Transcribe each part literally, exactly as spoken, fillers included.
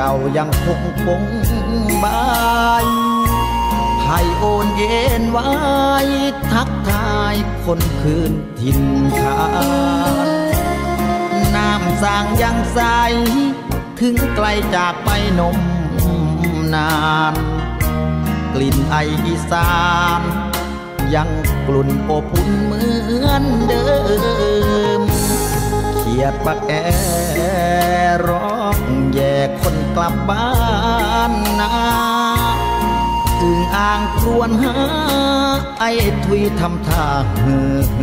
ก่ายังคงคงบายให้โอนเย็นไว้ทักทายคนคืนถิ่นฐานน้ำสร้างยังใสถึงไกลจากไปนมนานกลิ่นไออีสานยังกลุ่นอบอุ่นเหมือนเดิมเขียดปักแอร้องแย่คนกลับบ้านนาอึ่งอ่างครวญหาไอ้ทุยทำท่าเหื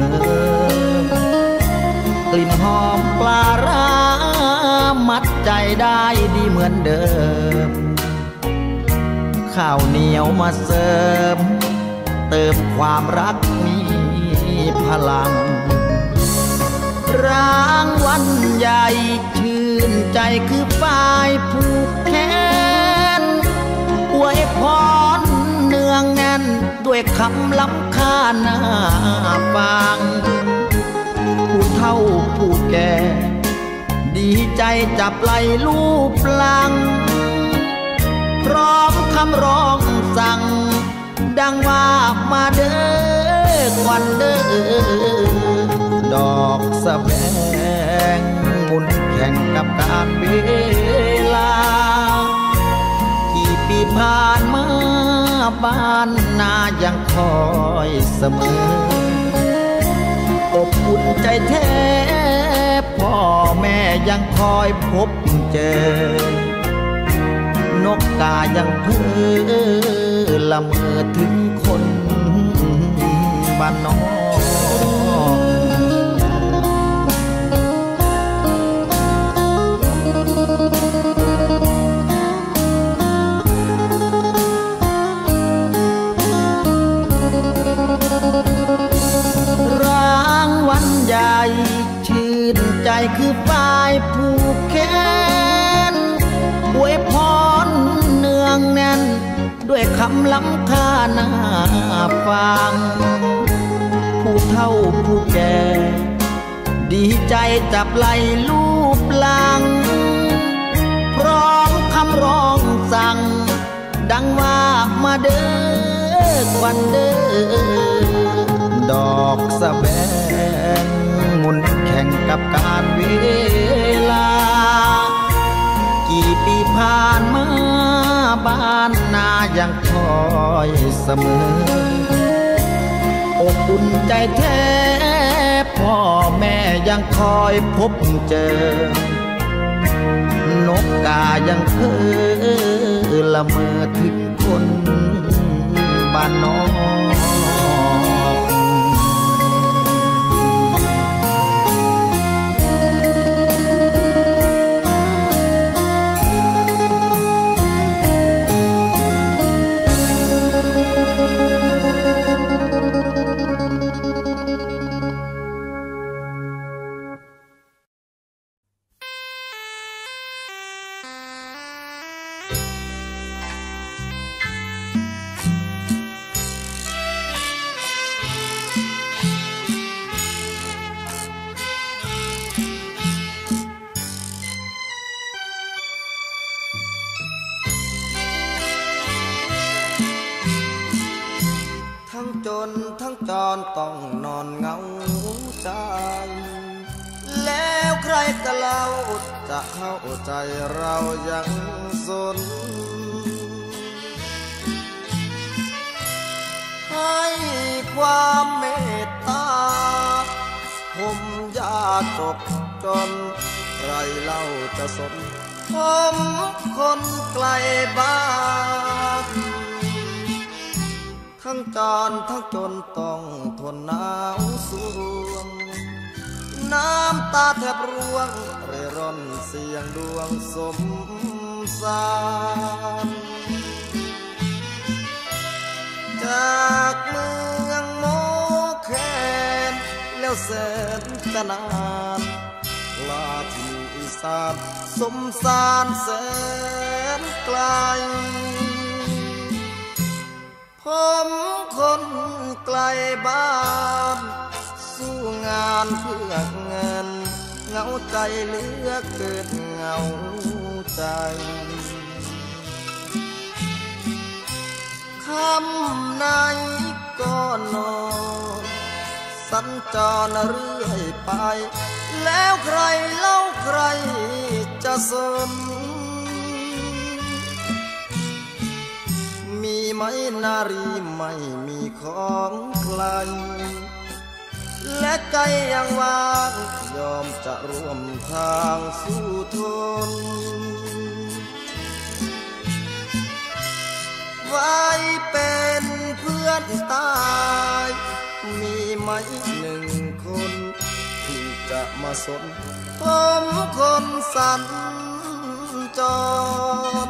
อกลิ่นหอมปลาร้ามัดใจได้ดีเหมือนเดิมข้าวเหนียวมาเสริมเติมความรักมีพลังรางวัลใหญ่ชื่นใจคือฝ่ายผูกแขนอวยพรเนืองแน่นด้วยคำล้ำค่าหน้าฟังผู้เฒ่าผู้แก่ดีใจจับไหล่ลูบหลังพร้อมคำร้องสั่งดังว่ามาเด้อควันเด้อดอกสะแบงหมุนแข่งกับการเวลากี่ปีผ่านมาบ้านนายังคอยเสมออบอุ่นใจแท้พ่อแม่ยังคอยพบเจอนกกายังเพ้อละเมอถึงคนบ้านนอกรางวัลใหญ่ชื่นใจคือฝ่ายผูกแขนอวยพรเนืองแน่นด้วยคำล้ำค่าหน้าฟังผู้เฒ่าผู้แก่ดีใจจับไหล่ลูบหลังพร้อมคำร้องสั่งดังว่ามาเด้อควันเด้อดอกสะแบงหมุนแข่งกับการเวลากี่ปีผ่านมาบ้านนายังคอยเสมออบอุ่นใจแท้พ่อแม่ยังคอยพบเจอนกกายังเพ้อละเมอถึงคนบ้านนอกจนทั้งจรต้องนอนเหงาใจแล้วใครก็เล่าจะเข้าใจเรายังสนให้ความเมตตาผมยากจบจนใครเล่าจะสนผมคนไกลบ้านทั้งจรทั้งจนต้องทนหนาวสวงน้ำตาแทบร่วงเร่ร่อนเสียงดวงสมสารจากเมืองโมแคนแล้วแสนกนานลาที่อีสานสมสารแสนไกลผมคนไกลบ้านสู้งานเพื่อเงินเหงาใจเหลือเกินเหงาใจคำไหนก็นอนสัญจรเรื่อยไปแล้วใครเล่าใครจะสนมีไหมนารีไม่มีของใครและใจยังว่างยอมจะร่วมทางสู้ทนไว้เป็นเพื่อนตายมีไหมหนึ่งคนที่จะมาสนผมคนสัญจร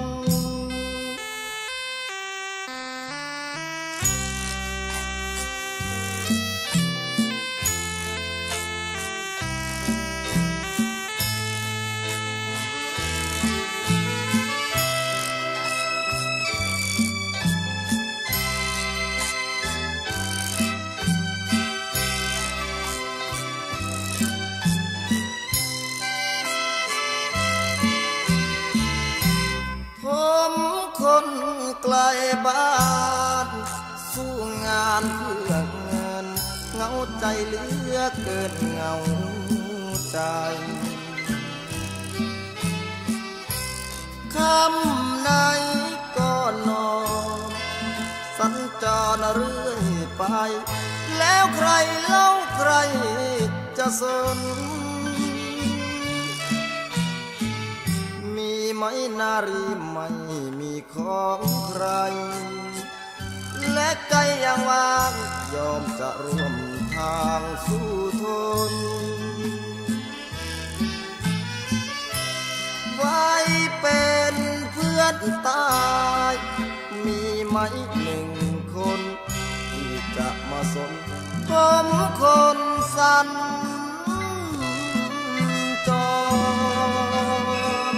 คนไกลบ้านสู้งานเพื่อเงินเหงาใจเหลือเกินเหงาใจคำไหนก็นอนสัญจรเรื่อยไปแล้วใครเล่าใครจะสนมีไหมนารีไม่มีของใครและใจยังว่างยอมจะร่วมทางสู้ทนไว้เป็นเพื่อนตายมีไหมหนึ่งคนที่จะมาสนผมคนสัญจร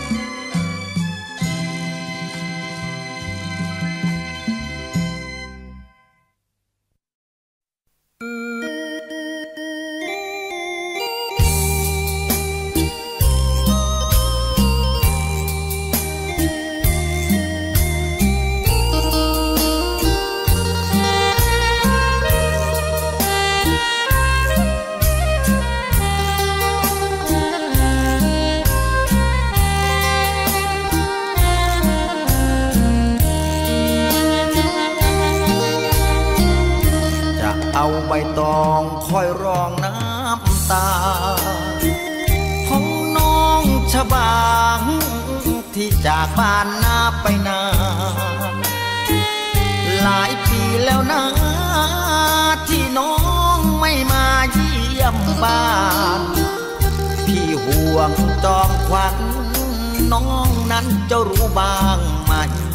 เอาใบตองคอยรองน้ำตาของน้องชบางที่จากบ้านนาไปนานหลายปีแล้วนะที่น้องไม่มาเยี่ยมบ้านพี่ห่วงจอมขวัญน้องนั้นจะรู้บ้างไหม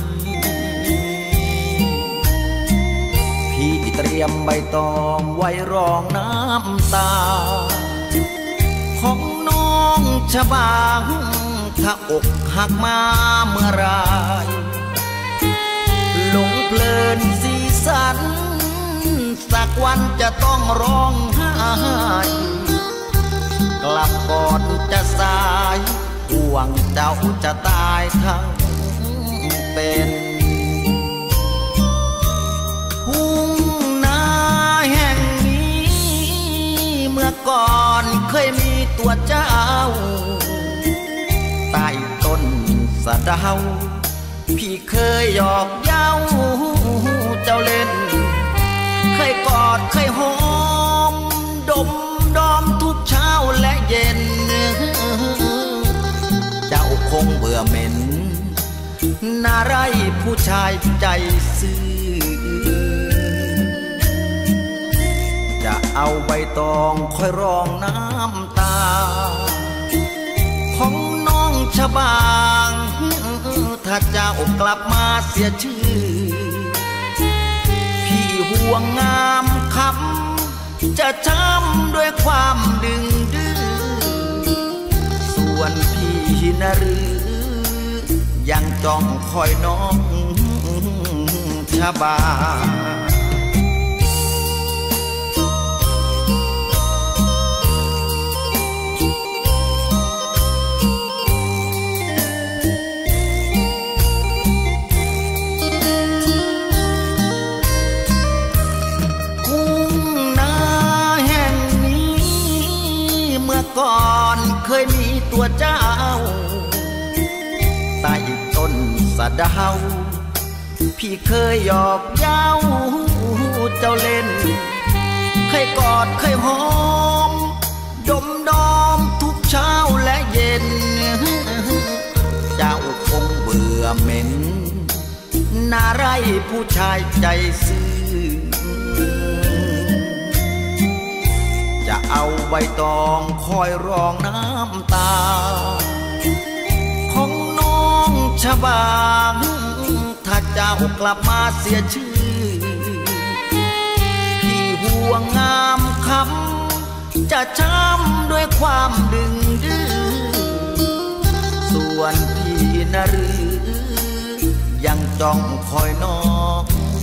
พี่เตรียมใบตองไว้รองน้ำตาของน้องชบางถ้าอกหักมาเมื่อไรหลงเพลินสีสันสักวันจะต้องร้องไห้กลับก่อนจะสายห่วงเจ้าจะตายทั้งเป็นทุ่งนาแห่งนี้เมื่อก่อนเคยมีตัวเจ้าใต้ต้นสะเดาพี่เคยหยอกเย้าเจ้าเล่นเคยกอดเคยหอมดมดอมทุกเช้าและเย็นเจ้าคงเบื่อเหม็นน่าไรผู้ชายใจซื่อจะเอาใบตองคอยรองน้ำตาของน้องชบางถ้าเจ้ากลับมาเสียชื่อพี่ห่วงงามคำจะช้ำด้วยความดึงดื้อส่วนพี่นะหรือยังจ้องคอยน้องชบาตัวเจ้าใต้ต้นสะเดาพี่เคยหยอกเย้าเจ้าเล่นเคยกอดเคยหอมดมดอมทุกเช้าและเย็นเจ้าคงเบื่อเหม็นน่าไรผู้ชายใจซื่อจะเอาใบตองคอยรองน้ำตาของน้องชบางถ้าเจ้ากลับมาเสียชื่อพี่ห่วงงามคำจะช้ำด้วยความดึงดื้อส่วนพี่นรือยังจ้องคอยน้อง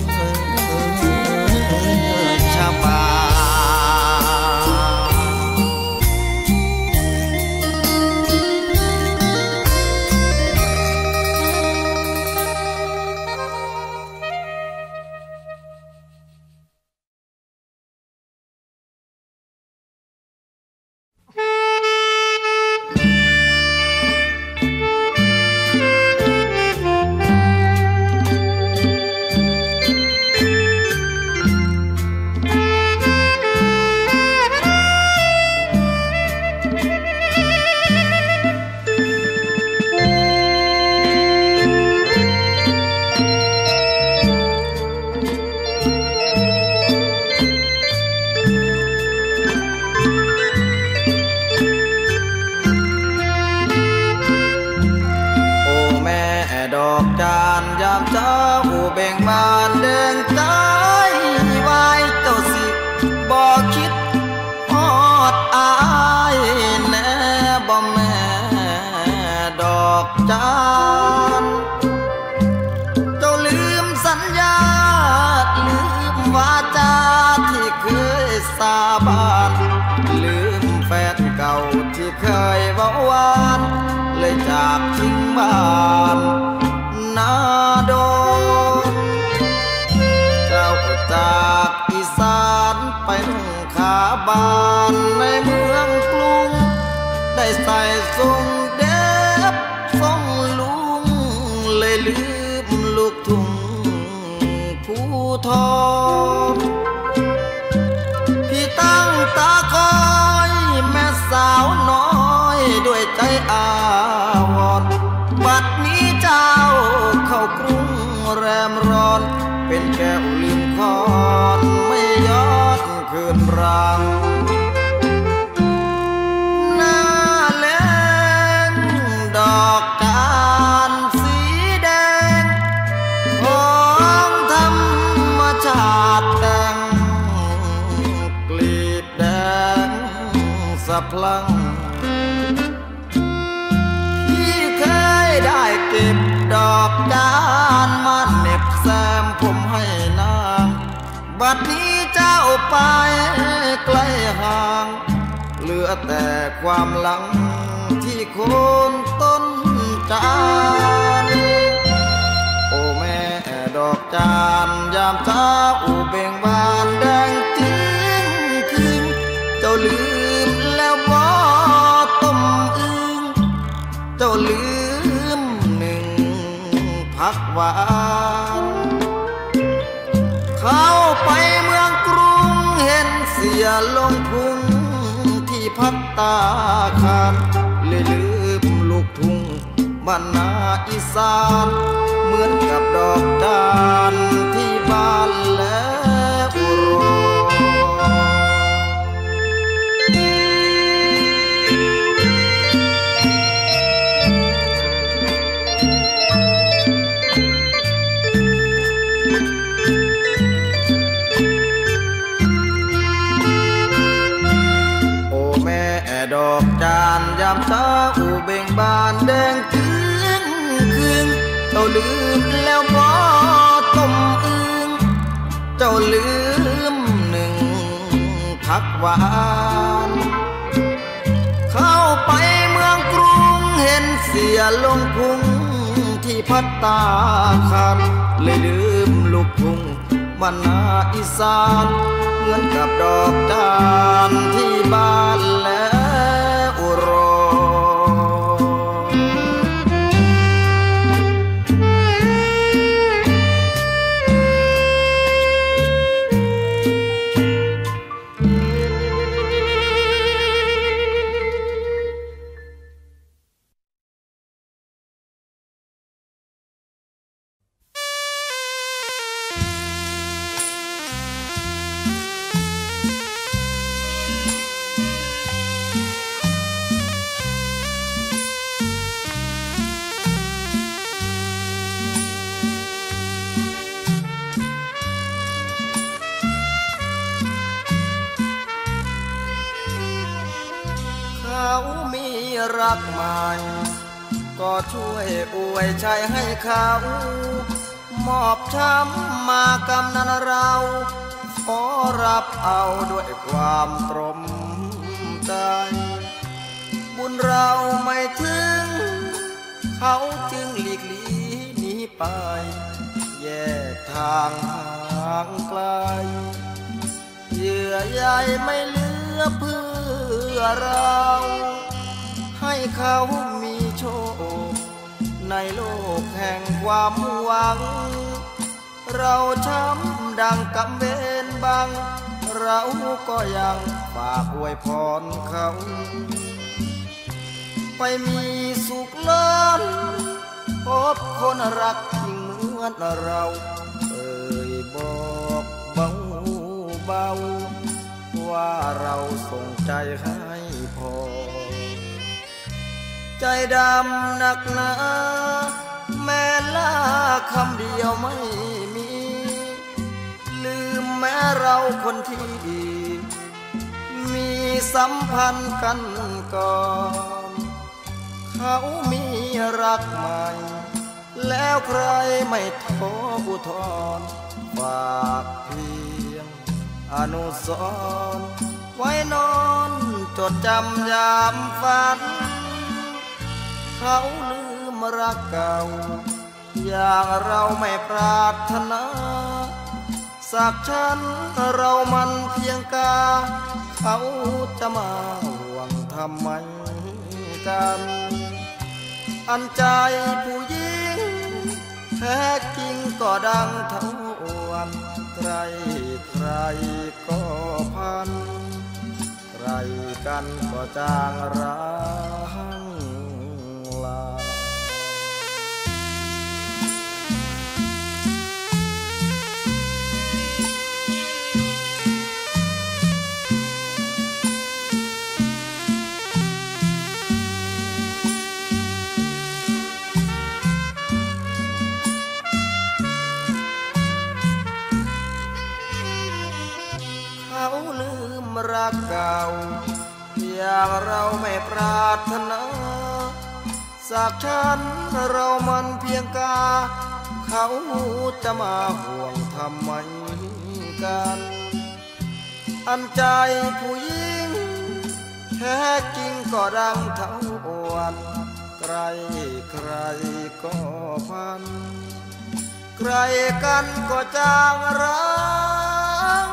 ชบาพลังพี่เคยได้เก็บดอกจานมาเหน็บแซมผมให้นางบัดนี้เจ้าไปไกลห่างเหลือแต่ความหลังที่โคนต้นจานโอ้แม่ดอกจานยามเช้าอุเบ่งบานแดงจริงคืนเจ้าลืมแล้วบ่ต้มอึ่งเจ้าลืมหนึ่งผักหวานเข้าไปเมืองกรุงเห็นเสียลงพุงที่พัตตาคารเลยลืมลูกทุ่งบ้านนาอีสานเหมือนกับดอกจานที่บ้านและอุโรดอกจานยามเช้าอุเบ่งบานแดงจึ้งคืนเจ้าลืมแล้วบ่ต้มอึ่งเจ้าลืมหนึ่งผักหวานเข้าไปเมืองกรุงเห็นเสียลงพุงที่พัตตาคารเลยลืมลูกทุ่งบ้านนาอีสานเหมือนกับดอกจานที่บ้านและอุโรรักใหม่ก็ช่วยอวยใจให้เขามอบช้ำมากำนันเราขอรับเอาด้วยความตรมใจบุญเราไม่ถึงเขาจึงหลีกลี่หนีไปแยกทางห่างไกลเยื่อใยไม่เหลือเพื่อเราให้เขามีโชคในโลกแห่งความหวังเราช้ำดังกำเบนบังเราก็ยังฝากอวยพรเขาไปมีสุขล้นพบคนรักยิ่งเหมือนเราเอ่ยบอกเบาเบาว่าเราส่งใจให้พอใจดำหนักหนาแม้ลาคำเดียวไม่มีลืมแม้เราคนที่ดีมีสัมพันธ์กันก่อนเขามีรักใหม่แล้วใครไม่ท้ออุทธรฝากเพียงอนุสรณ์ไว้นอนจดจำยามฝันเขาลืมรักเก่าอย่างเราไม่ปรารถนาสักฉันเรามันเพียงกาเขาจะมาห่วงทำไมกันอันใจผู้หญิงแท้จริงก็ดังเท่าวันใครใครก็พันใครกันก็จางร้างลารักเก่าอย่างเราไม่ปรารถนาสักฉันเรามันเพียงกาเขาจะมาห่วงทำไมกันอันใจผู้หญิงแท้จริงก็ดังเท่าวันใครใครก็พันใครกันก็จางร้าง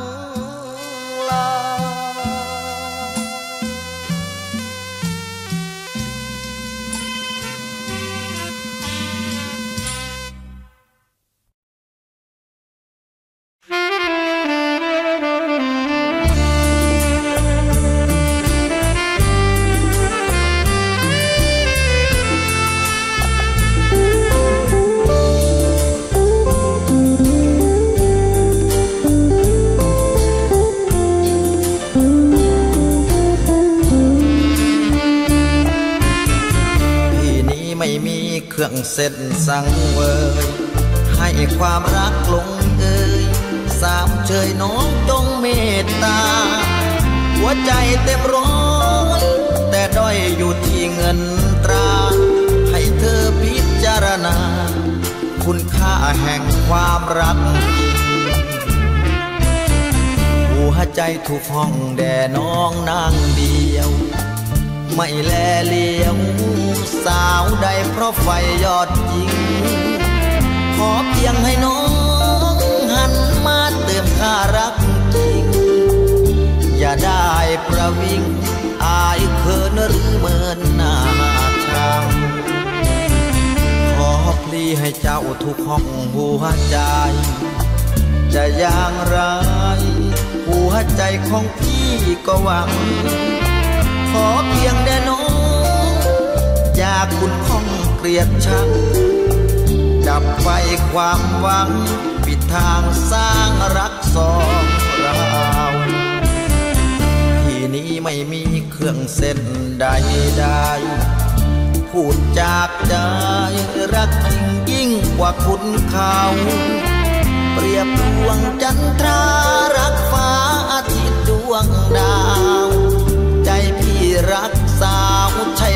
เครื่องเส้นสังเวยให้ความรักลงเอ่ยสามเชยน้องจงเมตตาหัวใจเต็มร้อยแต่ด้อยอยู่ที่เงินตราให้เธอพิจารณาคุณค่าแห่งความรักหัวใจถูกห้องแด่น้องนางเดียวไม่แลเลี้ยวสาวใดเพราะไฟยอดยิงขอเพียงให้น้องหันมาเติมค่ารักจริงอย่าได้ประวิงอายเขินหรือเมินหน้าชังขอพลีให้เจ้าทุกห้องหัวใจจะอย่างไรหัวใจของพี่ก็หวังขอเพียงแด่น้องอย่าคุณข้องเกลียดชังดับไฟความหวังปิดทางสร้างรักสองเราที่นี้ไม่มีเครื่องเส้นใดใดพูดจากใจรักจริงยิ่งกว่าคุณเขาเปรียบดวงจันทรารักฟ้าอาทิตย์ดวงดาวใจพี่รักสาวใช่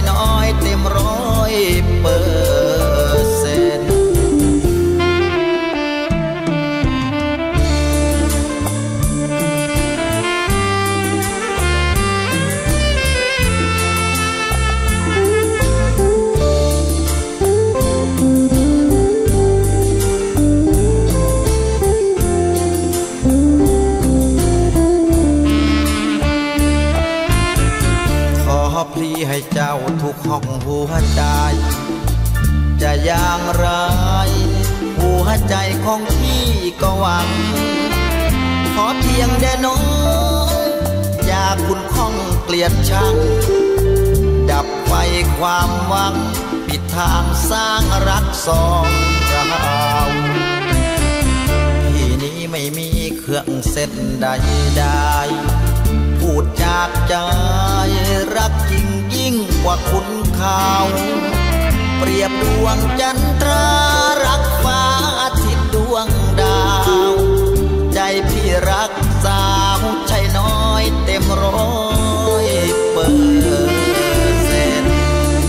เจ้าทุกห้องหัวใจจะอย่างไรหัวใจของพี่ก็หวังขอเพียงแด่น้องอย่าคุณข้องเกลียดชังดับไฟความหวังปิดทางสร้างรักสองเราที่นี้ไม่มีเครื่องเส้นใดใดพูดจากใจรักจริงยิ่งกว่าคุณเขาเปรียบดวงจันทรารักฟ้าอาทิตย์ดวงดาวใจพี่รักสาวใช่น้อยเต็มร้อยเปอร์เซ็นต์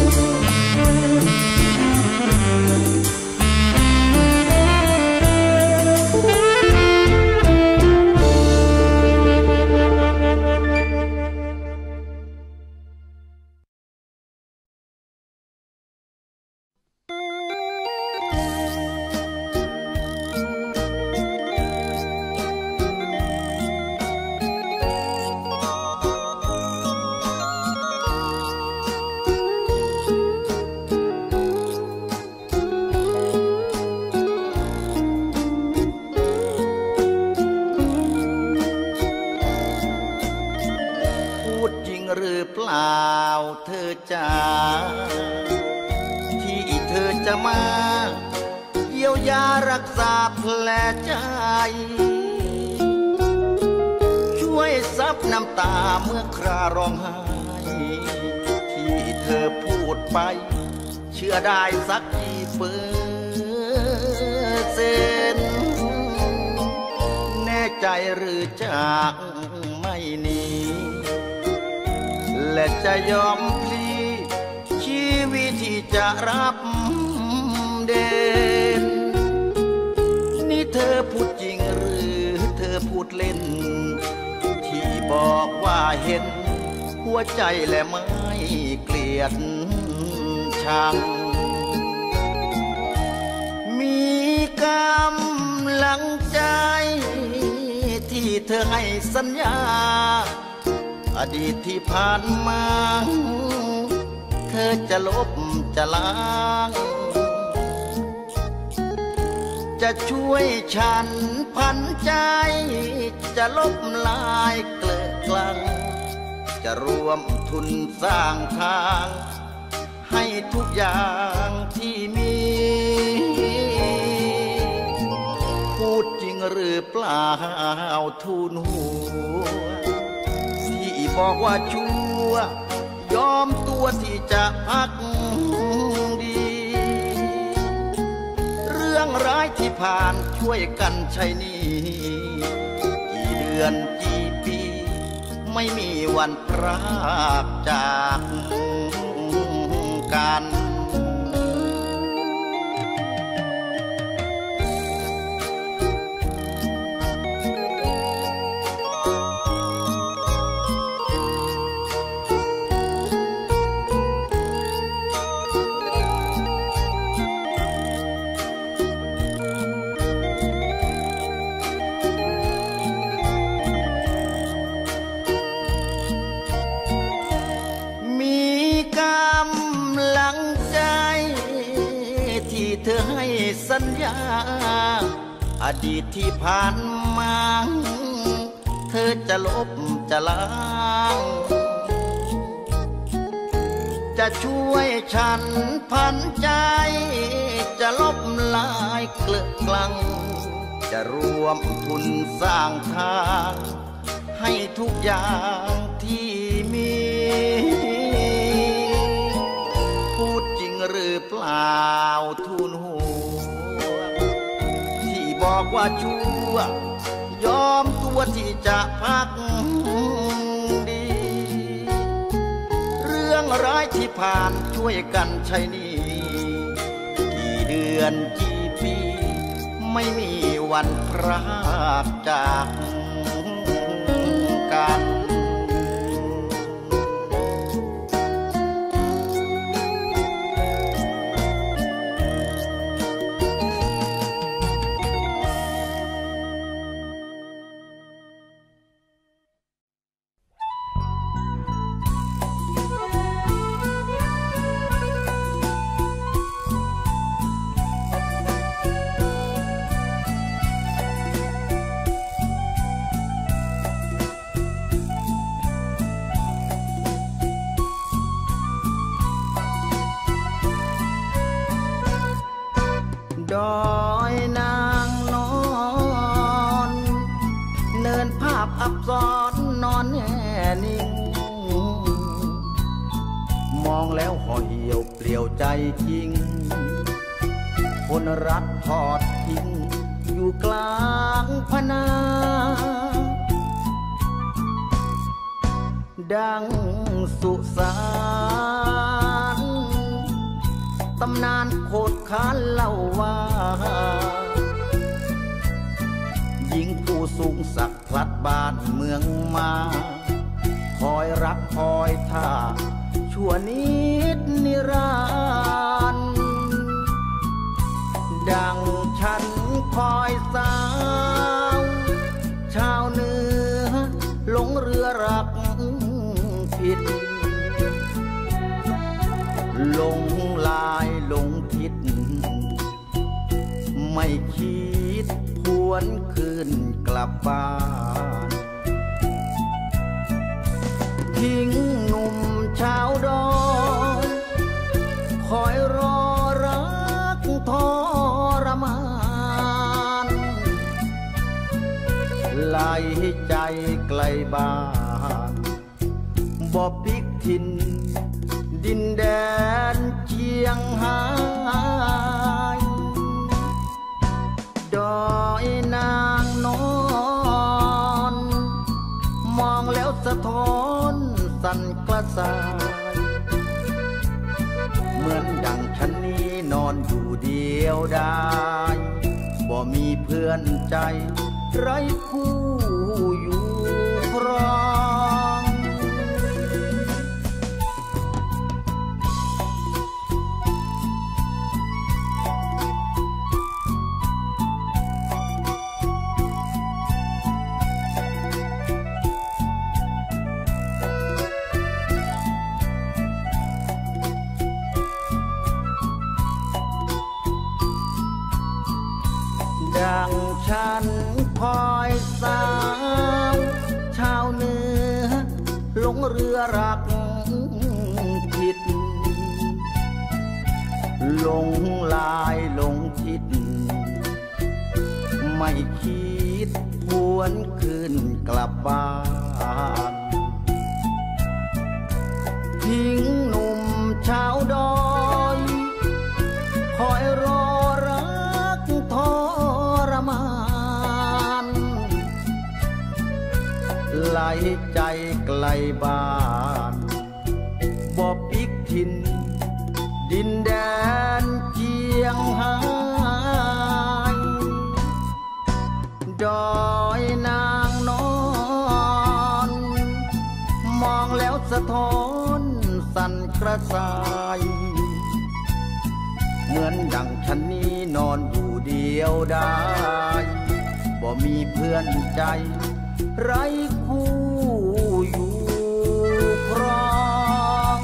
เธอจ๋าที่เธอจะมาเยียวยารักษาแผลใจช่วยซับน้ำตาเมื่อคราร้องไห้ที่เธอพูดไปเชื่อได้สักกี่เปอร์เซ็นต์แน่ใจหรือจากไม่หนีและจะยอมพลีชีวิตที่จะรับเด่นนี่เธอพูดจริงหรือเธอพูดเล่นที่บอกว่าเห็นหัวใจและไม่เกลียดชังมีกำลังใจที่เธอให้สัญญาอดีตที่ผ่านมาเธอจะลบจะล้างจะช่วยฉันพันใจจะลบลายเกลื่อนกลังจะรวมทุนสร้างทางให้ทุกอย่างที่มีพูดจริงหรือเปล่าทูลหัวบอกว่าชัวยอมตัวที่จะพักดีเรื่องร้ายที่ผ่านช่วยกันใช้นี่กี่เดือนกี่ปีไม่มีวันพรากจากกันสัญญาอดีตที่ผ่านมาเธอจะลบจะล้างจะช่วยฉันพันใจจะลบลายเกลื่อนกลังจะรวมทุนสร้างทางให้ทุกอย่างที่มีพูดจริงหรือเปล่าทูลหัวบอกว่าชัวยอมตัวที่จะพักดีเรื่องร้ายที่ผ่านช่วยกันใช้นี่กี่เดือนกี่ปีไม่มีวันพรากจากกันเซ้อนนอนแน่นิ่งมองแล้วห่อเหี่ยวเปลี่ยวใจจริงคนรักทอดทิ้งอยู่กลางพนาดังสุสานตำนานโคตรคานเล่าว่าหญิงผู้สูงศักดิ์พลัดบ้านเมืองมาคอยรักคอยท่าชั่วนิดนิรันดร์ดังฉันคอยสาวชาวเหนือหลงเรือรักผิดหลงลายหลงทิศไม่คิดหวนคืนกลับบ้านทิ้งหนุ่มชาวดอยคอยรอรักทรมานไหลใจไกลบ้านบ่พลิกถิ่นดินแดนเชียงหายดอยนางนอนมองแล้วสะท้อนสั่นกระส่ายเหมือนดังฉันนี้นอนอยู่เดียวดายบ่มีเพื่อนใจไร้คู่อยู่ครองดังฉันคอยสาวชาวเหนือหลงเรือรักผิดหลงลายหลงทิศไม่คิดหวนคืนกลับบ้านทิ้งหนุ่มชาวดอยคอยรอรักทรมานไหลใจไกลบ้านบ่พลิกถิ่นดินแดนเชียงหายดอยนางนอนมองแล้วสะท้อนสั่นกระส่ายเหมือนดังฉันนี้นอนอยู่เดียวดายบ่มีเพื่อนใจไร้คู่อยู่ครอง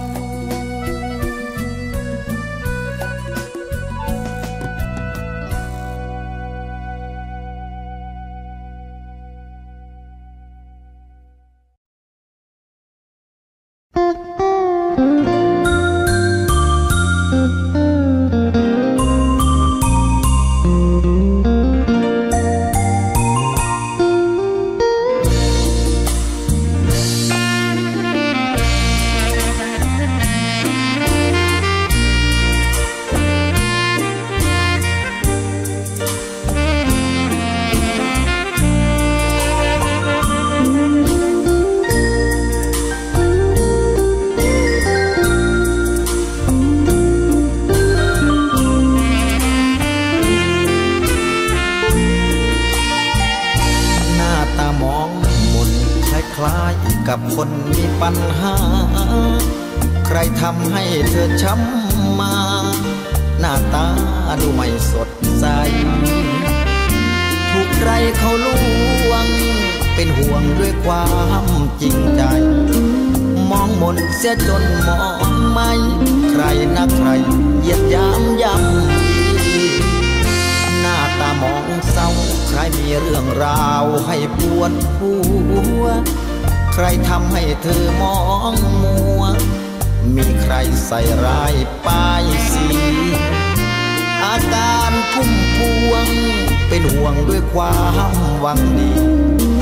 กับคนมีปัญหาใครทำให้เธอช้ำมาหน้าตาดูไม่สดใสถูกใครเขาลวงเป็นห่วงด้วยความจริงใจมองมนเสียจนมองไม่ใครนักใครเหยียดยามย่ำหน้าตามองเศร้าใครมีเรื่องราวให้ปวดหัวใครทำให้เธอมองมัวมีใครใส่ร้ายป้ายสีอาการพุ่มพวงเป็นห่วงด้วยความหวังดี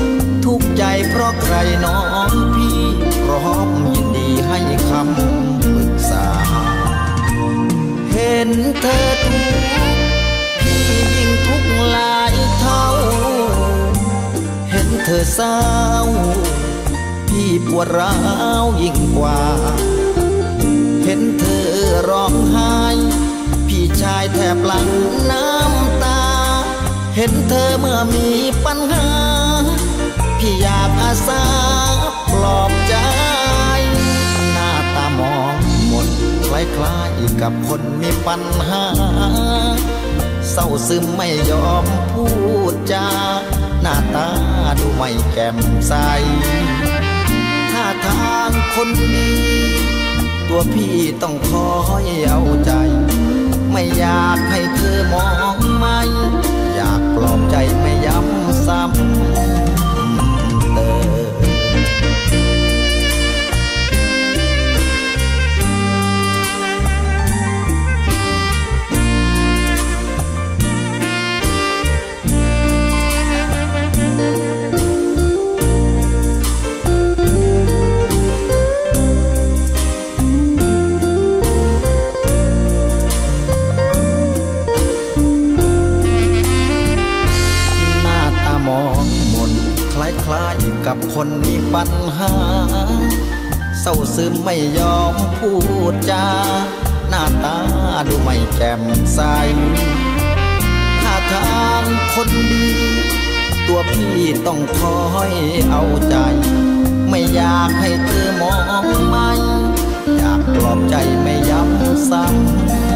ทุกข์ใจเพราะใครน้องพี่พร้อมยินดีให้คำปรึกษาเห็นเธอทุกข์พี่ยิ่งทุกข์หลายเท่าเห็นเธอเศร้าพี่ปวดร้าวยิ่งกว่าเห็นเธอร้องไห้พี่ชายแทบหลั่งน้ำตาเห็นเธอเมื่อมีปัญหาพี่อยากอาสาปลอบใจหน้าตามองหมดคล้ายๆกับคนมีปัญหาเศร้าซึมไม่ยอมพูดจาหน้าตาดูไม่แจ่มใสท่าทางคนดีตัวพี่ต้องคอยเอาใจไม่อยากให้เธอมองไม่อยากปลอบใจไม่ย้ำซ้ำเติมคล้ายกับคนมีปัญหาเศร้าซึมไม่ยอมพูดจาหน้าตาดูไม่แจ่มใสท่าทางคนดีตัวพี่ต้องคอยเอาใจไม่อยากให้เธอมองไม่อยากปลอบใจไม่ย้ำซ้ำ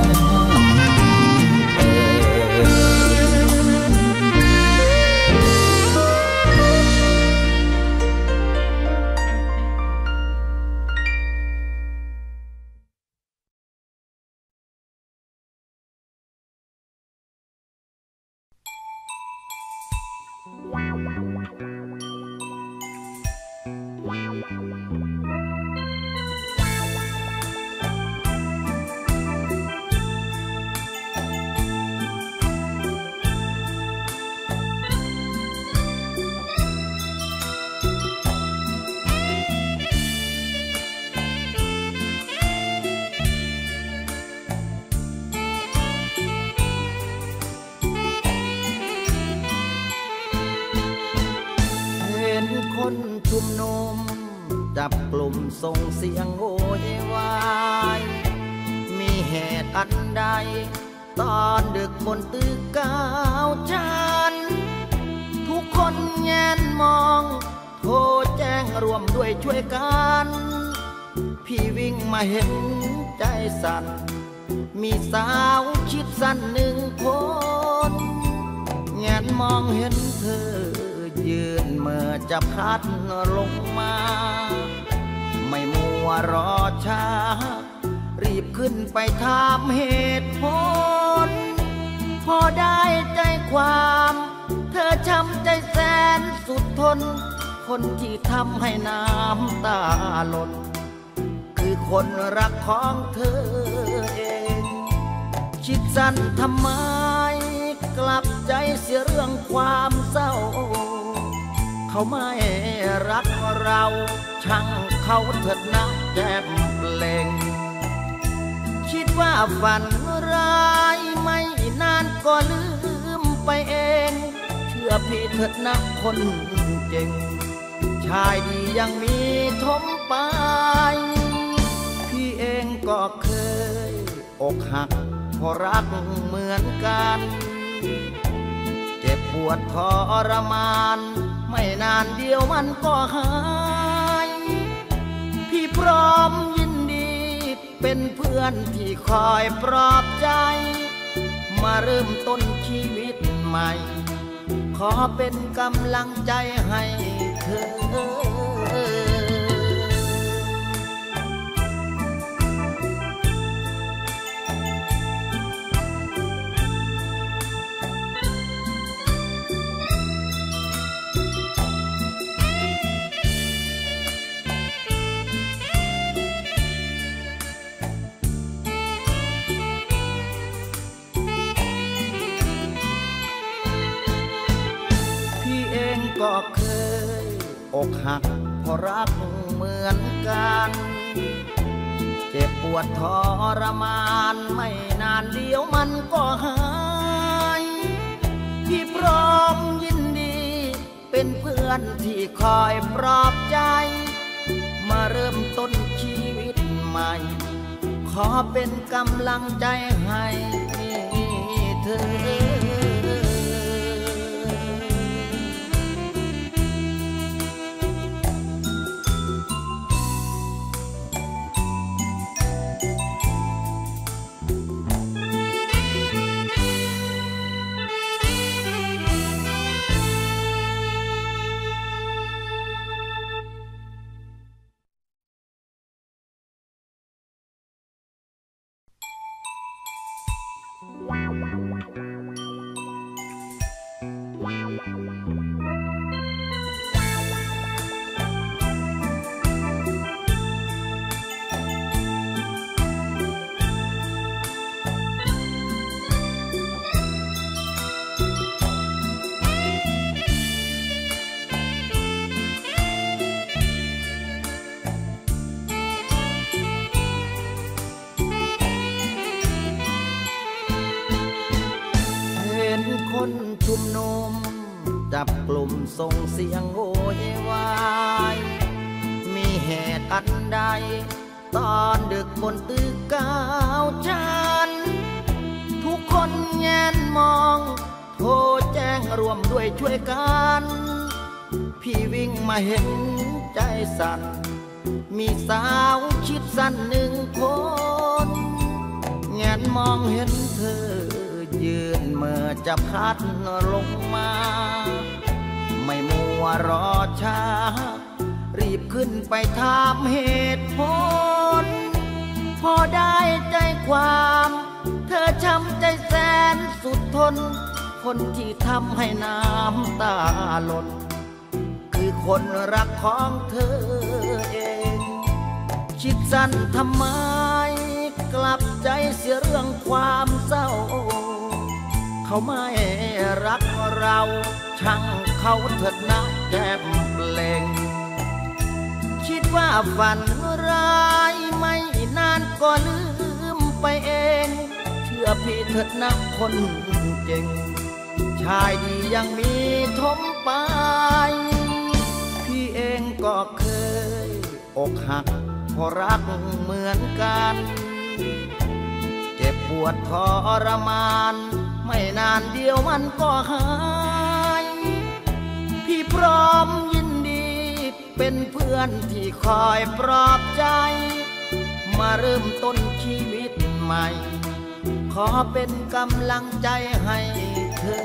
ชุมนุมจับกลุ่มส่งเสียงโวยวายมีเหตุอันใดตอนดึกบนตึกเก้าชั้นทุกคนแงนมองโทรแจ้งรวมด้วยช่วยกันพี่วิ่งมาเห็นใจสั่นมีสาวชิดสั้นหนึ่งคนแงนมองเห็นเธอยืนเมื่อจะพัดลงมาไม่มัวรอช้ารีบขึ้นไปถามเหตุผลพอได้ใจความเธอช้ำใจแสนสุดทนคนที่ทำให้น้ำตาหล่นคือคนรักของเธอเองคิดสั้นทำไมกลับใจเสียเรื่องความเศร้าเขาไม่รักเราช่างเขาเถิดนะแก้มเปล่งคิดว่าฝันร้ายไม่นานก็ลืมไปเองเชื่อพี่เถิดนะคนเก่งชายดียังมีทมไปพี่เองก็เคยอกหักเพราะรักเหมือนกันเจ็บปวดทรมานไม่นานเดียวมันก็หายพี่พร้อมยินดีเป็นเพื่อนที่คอยปลอบใจมาเริ่มต้นชีวิตใหม่ขอเป็นกำลังใจให้เธอก็เคยอกหักเพราะรักเหมือนกันเจ็บปวดทรมานไม่นานเดียวมันก็หายพี่พร้อมยินดีเป็นเพื่อนที่คอยปลอบใจมาเริ่มต้นชีวิตใหม่ขอเป็นกำลังใจให้เธอชุมนุมจับกลุ่มส่งเสียงโวยวายมีเหตุอันใดตอนดึกบนตึกเก้าชั้นทุกคนแงนมองโทรแจ้งรวมด้วยช่วยกันพี่วิ่งมาเห็นใจสั่นมีสาวชิดสั้นหนึ่งคนแงนมองเห็นเธอยืนเมื่อจะพัดลงมาไม่มัวรอช้ารีบขึ้นไปถามเหตุผลพอได้ใจความเธอช้ำใจแสนสุดทนคนที่ทำให้น้ำตาหล่นคือคนรักของเธอเองคิดสั้นทำไมกลับใจเสียเรื่องความเศร้าเขาไม่รักเราช่างเขาเถิดนะแก้มเปล่งคิดว่าฝันร้ายไม่นานก็ลืมไปเองเชื่อพี่เถิดนะคนเก่งชายดียังมีทมไปพี่เองก็เคยอกหักเพราะรักเหมือนกันเจ็บปวดทรมานไม่นานเดียวมันก็หายพี่พร้อมยินดีเป็นเพื่อนที่คอยปลอบใจมาเริ่มต้นชีวิตใหม่ขอเป็นกำลังใจให้เธอ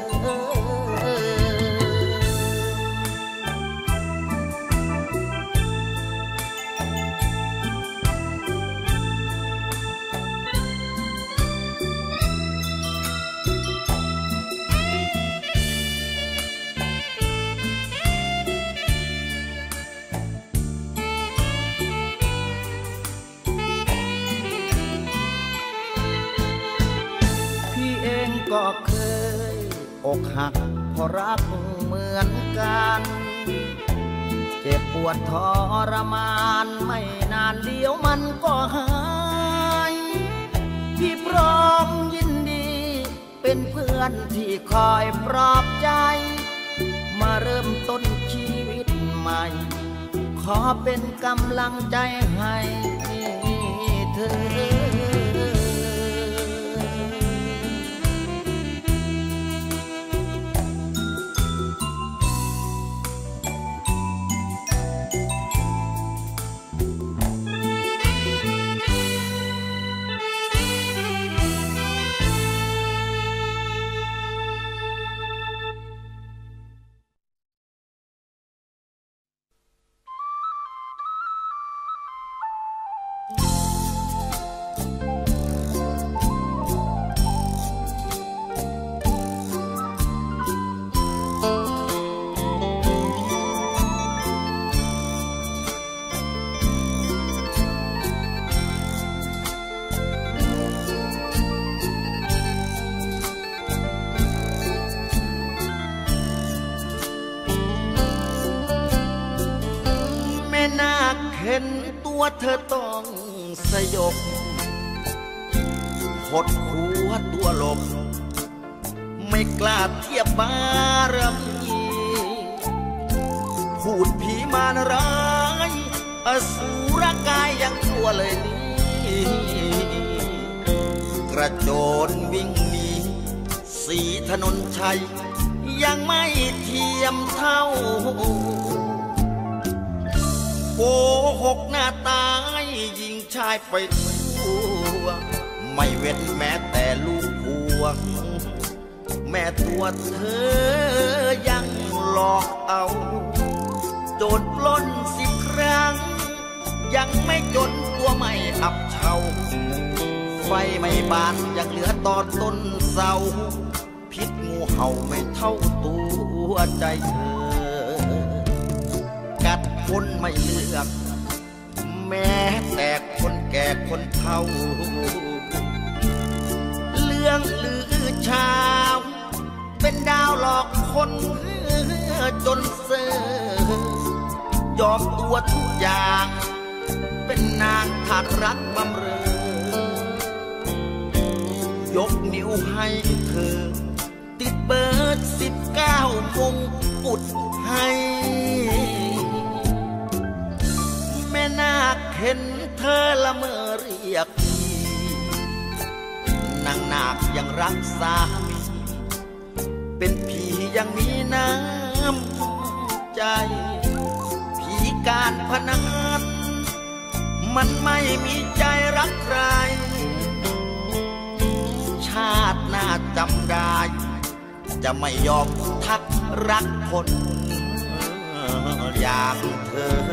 ก็เคยอกหักเพราะรักเหมือนกันเจ็บปวดทรมานไม่นานเดียวมันก็หายพี่พร้อมยินดีเป็นเพื่อนที่คอยปลอบใจมาเริ่มต้นชีวิตใหม่ขอเป็นกำลังใจให้เธอเห็นตัวเธอต้องสยบหดหัวตัวหลบไม่กล้าเทียบบารมีพูดผีมารร้ายอสูรกายยังชั่วเลยนี่กระโจนวิ่งหนีสีถนนชัยยังไม่เทียมเท่าโกหกหน้าตายยิงชายไปทั่วไม่เว้นแม้แต่ลูกผัวแม่ตัวเธอยังหลอกเอาโจรปล้นสิบครั้งยังไม่จนตัวไม่อับเฉาไฟไม่บานยังเหลือตอนต้นเสาพิษงูเห่าไม่เท่าตัวใจเธอกัดคนไม่เลือกแม้แต่คนแก่คนเฒ่าเรื่องลือชาวเป็นดาวหลอกคนจนเซ่อยอมตัวทุกอย่างเป็นนางทาสรักบำเรอยกนิ้วให้เธอติดเบอร์สิบเก้ามงกุฎให้แม่นาคเห็นเธอละเมอเรียกนางนาคยังรักสามีเป็นผียังมีน้ำใจผีการพนันมันไม่มีใจรักใครชาติหน้าจำได้จะไม่ยอมทักรักคนอย่างเธอ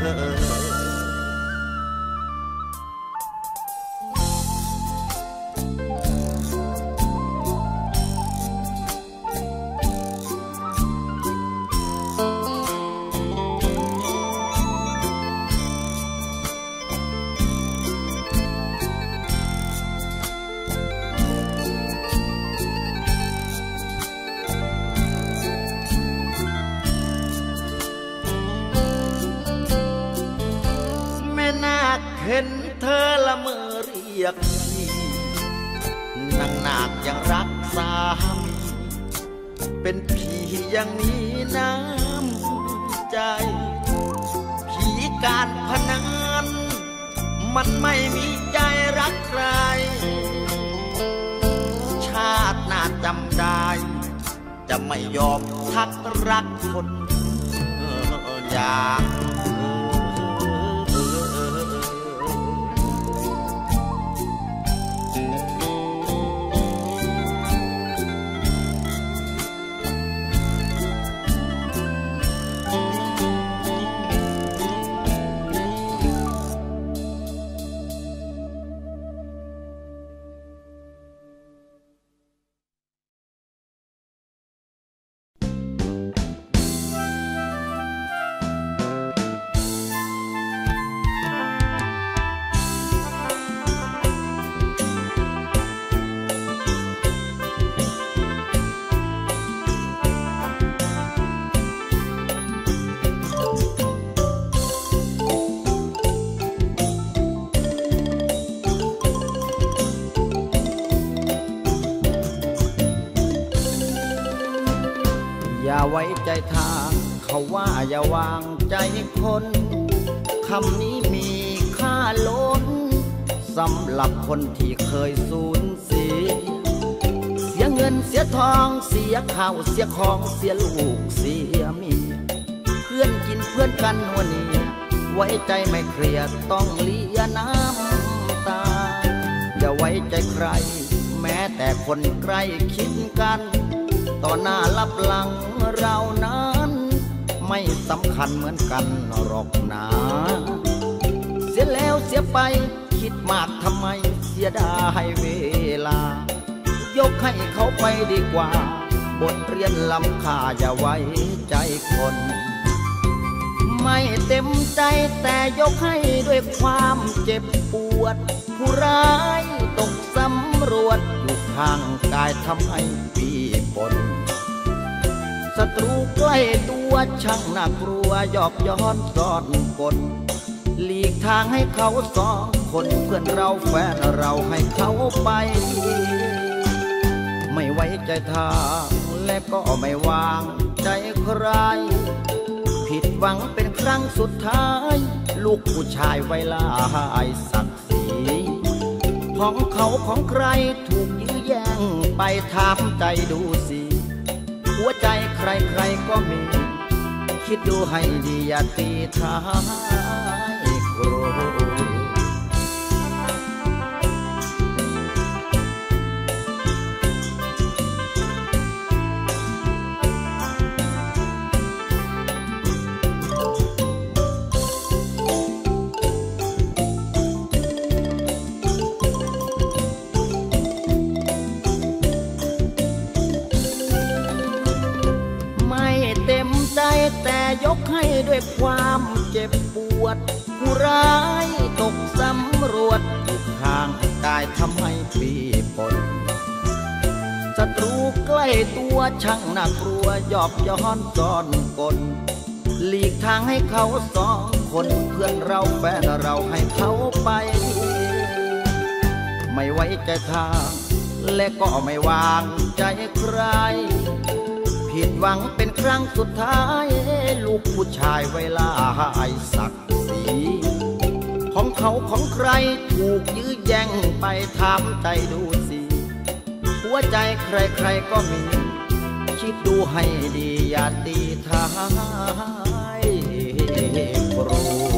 เห็นเธอละเมอเรียกพี่นางนาคยังรักสามีเป็นผียังมีน้ำใจผีการพนันมันไม่มีใจรักใครชาติหน้าจำได้จะไม่ยอมทักรักคนอย่างอย่าไว้ใจทางเขาว่าอย่าวางใจคนคำนี้มีค่าล้นสำหรับคนที่เคยสูญเสียเสียเงินเสียทองเสียข้าวเสียของเสียลูกเสียเมียเพื่อนกินเพื่อนกันวันนี้ไว้ใจไม่เครียดต้องเลียน้ำตาอย่าไว้ใจใครแม้แต่คนใกล้คิดกันต่อหน้าลับหลังเรานั้นไม่สำคัญเหมือนกันหรอกนะเสียแล้วเสียไปคิดมากทำไมเสียดายเวลายกให้เขาไปดีกว่าบทเรียนล้ำค่าอย่าไว้ใจคนไม่เต็มใจแต่ยกให้ด้วยความเจ็บปวดผู้ร้ายตกสำรวจอยู่ข้างกายทำให้ปีปนศัตรูใกล้ตัวช่างน่ากลัวหยอกย้อนซ่อนกลหลีกทางให้เขาสองคนเพื่อนเราแฟนเราให้เขาไปไม่ไว้ใจทางและก็ไม่วางใจใครผิดหวังเป็นครั้งสุดท้ายลูกผู้ชายไว้ลายศักดิ์ศรีของเขาของใครถูกยื้อแย่งไปถามใจดูสิหัวใจใครๆก็มีคิดดูให้ดีอย่าตีท้ายครัวแต่ยกให้ด้วยความเจ็บปวดผู้ร้ายตกสำรวจทุกทางกายทำให้ปีปนศัตรูใกล้ตัวช่างน่ากลัวหยอบย้อนซ่อนกลหลีกทางให้เขาสองคนเพื่อนเราแฟนเราให้เขาไปไม่ไว้ใจทางและก็ไม่วางใจใครผิดหวังเป็นครั้งสุดท้ายลูกผู้ชายไว้ลายศักดิ์ศรีของเขาของใครถูกยื้อแย่งไปถามใจดูสิหัวใจใครๆก็มีคิดดูให้ดีอย่าตีท้ายครู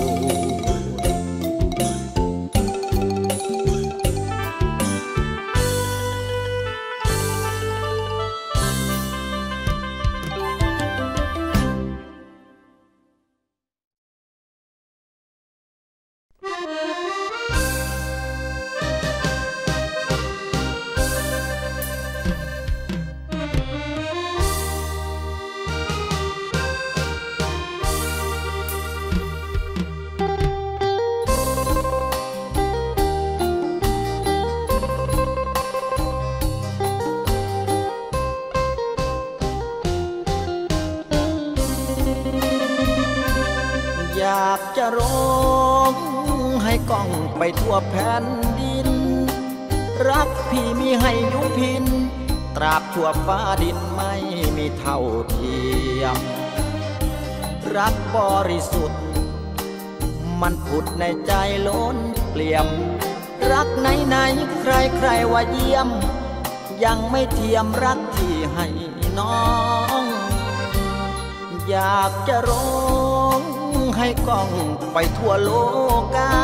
อยากจะร้องให้ก้องไปทั่วแผ่นดินรักพี่มีให้ยุพินตราบทั่วฟ้าดินไม่มีเท่าเทียมรักบริสุทธิ์มันผุดในใจล้นเปลี่ยมรักไหนไหนใครใครว่าเยี่ยมยังไม่เทียมรักที่ให้น้องอยากจะร้องให้ก้องไปทั่วโลกา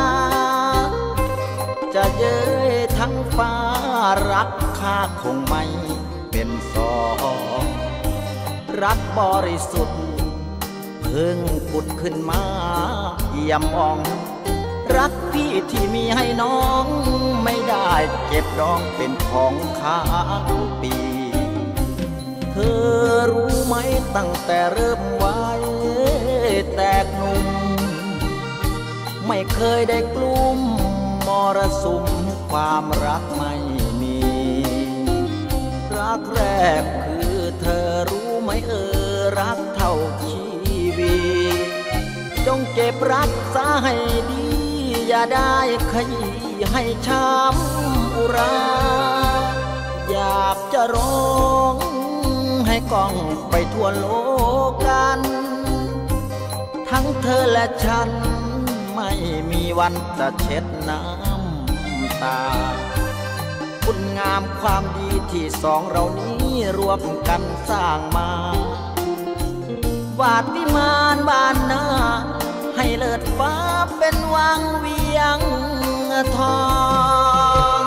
จะเย้ยทั้งฟ้ารักข้าคงไม่เป็นสองรักบริสุทธิ์เพิ่งผุดขึ้นมาเยี่ยมอ่องรักพี่ที่มีให้น้องไม่ได้เก็บดองเป็นของค้างปีเธอรู้ไหมตั้งแต่เริ่มไว้แตกหนุ่มไม่เคยได้กลุ่มมรสุมความรักไม่มีรักแรกคือเธอรู้ไหมเออรักเท่าชีวิตจงเก็บรักษาให้ดีอย่าได้ขยี้ให้ช้ำอุราอยากจะร้องให้ก้องไปทั่วโลกกันทั้งเธอและฉันไม่มีวันจะเช็ดน้ำตาคุณงามความดีที่สองเรานี้รวมกันสร้างมาวาดวิมานบ้านหน้าให้เลิศฟ้าเป็นวังเวียงทอง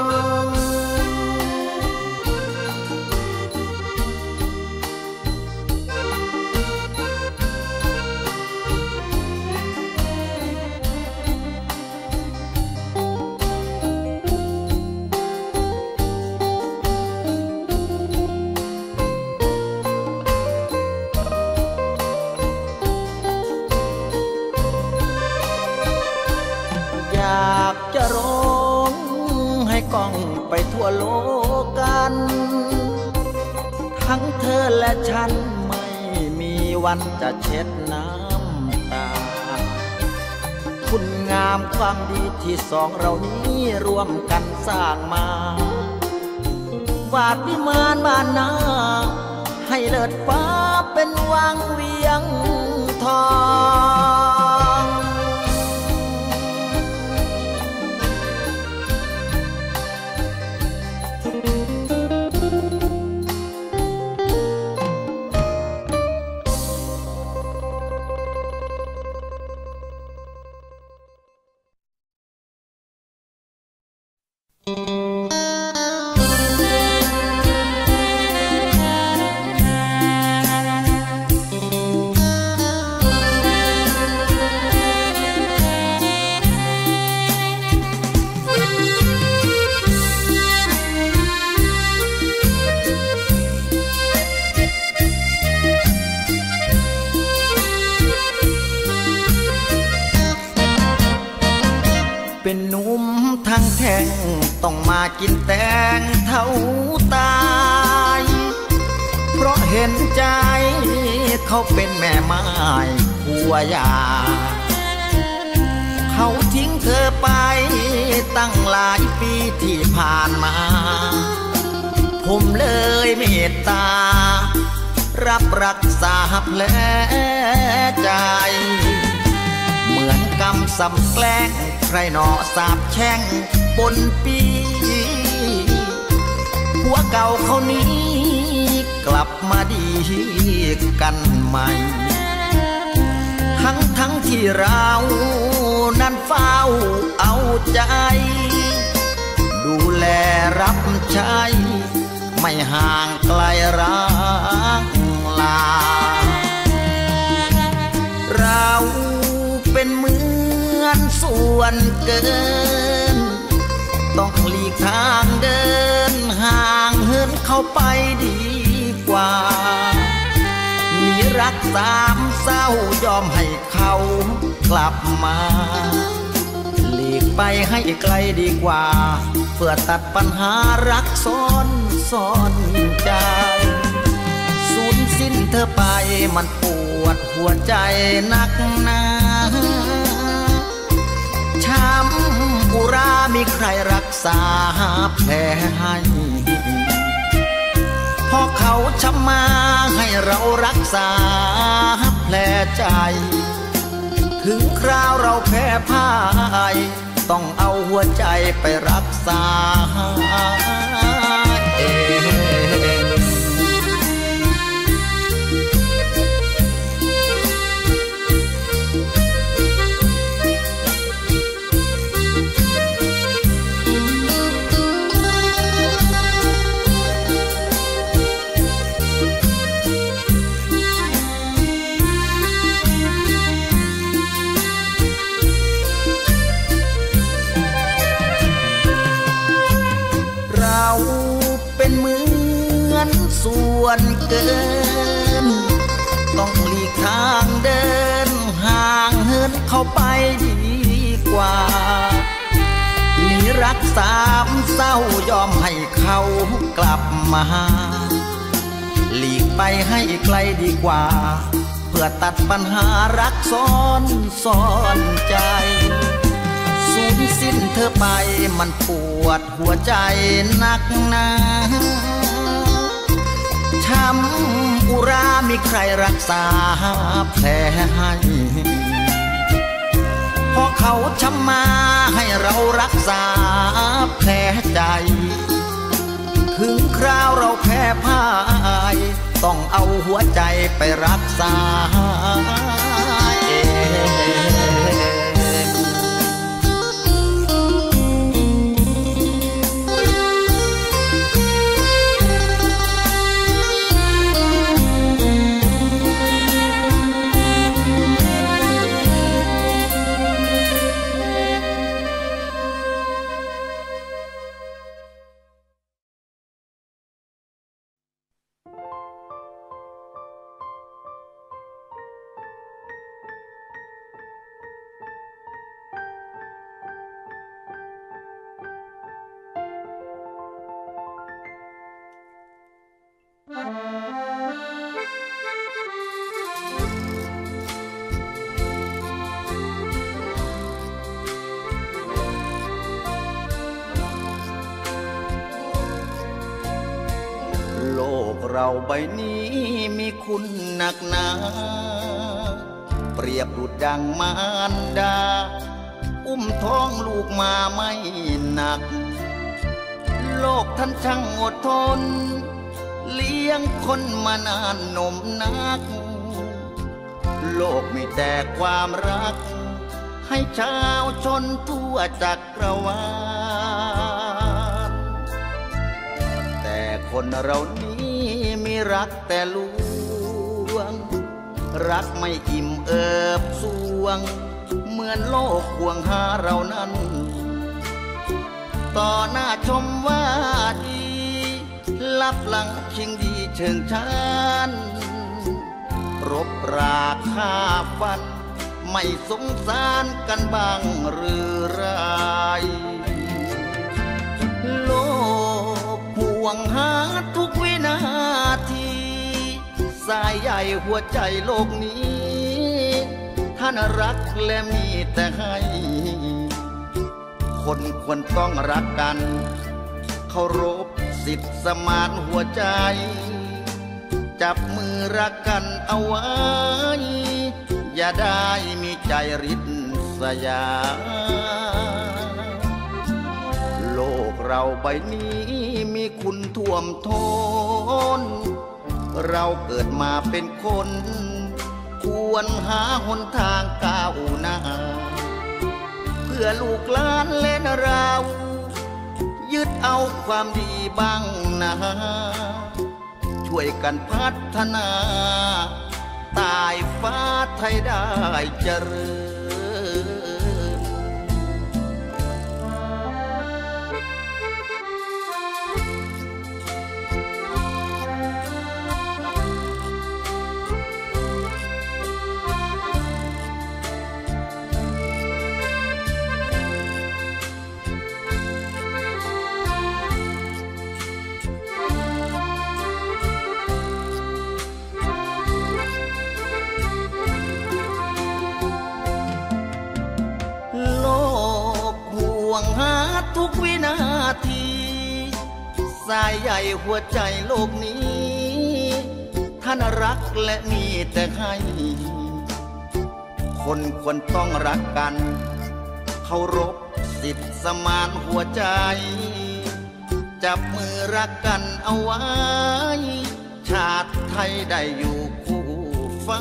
อยากจะร้องให้ก้องไปทั่วโลกกันทั้งเธอและฉันไม่มีวันจะเช็ดน้ำตาคุณงามความดีที่สองเรานี้ร่วมกันสร้างมาวาดวิมานบ้านนาให้เลิศฟ้าเป็นวังเวียงทองเป็นหนุ่มทั้งแท่งต้องมากินแตงเท่าตายเพราะเห็นใจเขาเป็นแม่ไม้ผัวยาเขาทิ้งเธอไปตั้งหลายปีที่ผ่านมาผมเลยเมตตารับรักษาแผลใจเหมือนกรรมสำแกล้งใครหนอสาบแช่งปนปีผัวเก่าเขานี้กลับมาดีกันใหม่ทั้งทั้งที่เรานั้นเฝ้าเอาใจดูแลรับใช้ไม่ห่างไกลรักลาเราเป็นเหมือนส่วนเกินต้องหลีกทางเดินห่างเหินเข้าไปดีกว่ามีรักสามเศร้ายอมให้เขากลับมาหลีกไปให้ไกลดีกว่าเพื่อตัดปัญหารักซ้อนซ้อนใจสูญสิ้นเธอไปมันปวดหัวใจนักหนาช้ำอุรามีใครรักษาแผลให้พอเขาช้ำมาให้เรารักษาแผลใจถึงคราวเราแพ้พ่ายต้องเอาหัวใจไปรักษาเองเป็นเหมือนส่วนเกินต้องหลีกทางเดินห่างเหินเข้าไปดีกว่ามีรักสามเศร้ายอมให้เขากลับมาหลีกไปให้ไกลดีกว่าเพื่อตัดปัญหารักซ้อนซ้อนใจสูญสิ้นเธอไปมันปวดหัวใจนักหนาช้ำอุรามีใครรักษาแผลให้พอเขาช้ำมาให้เรารักษาแผลใจถึงคราวเราแพ้พ่ายต้องเอาหัวใจไปรักษาเองเราใบนี้มีคุณหนักหนาเปรียบดุจดังมารดาอุ้มท้องลูกมาไม่หนักโลกท่านช่างอดทนเลี้ยงคนมานานนมนักโลกมีแต่ความรักให้ชาวชนทั่วจักรวาลแต่คนเรานี้มีรักแต่ลวงรักไม่อิ่มเอิบสวงเหมือนโลกห่วงหาเรานั้นต่อหน้าชมว่าดีลับหลังชิงดีเชิงชันรบราฆ่าฟันไม่สงสารกันบ้างหรือไรโลกห่วงหาทุกวินาทีสายใหญ่หัวใจโลกนี้ท่านรักและมีแต่ให้คนควรต้องรักกันเคารพสิทธิสมานหัวใจจับมือรักกันเอาไว้อย่าได้มีใจริษยาโลกเราใบนี้มีคุณท่วมท้นเราเกิดมาเป็นคนควรหาหนทางก้าวหน้าเพื่อลูกหลานเล่นเรายึดเอาความดีบ้างนะช่วยกันพัฒนาใต้ฟ้าไทยได้เจริญหาทุกวินาทีสายใหญ่หัวใจโลกนี้ท่านรักและมีแต่ให้คนควรต้องรักกันเคารพสิทธิสมานหัวใจจับมือรักกันเอาไว้ชาติไทยได้อยู่คู่ฟ้า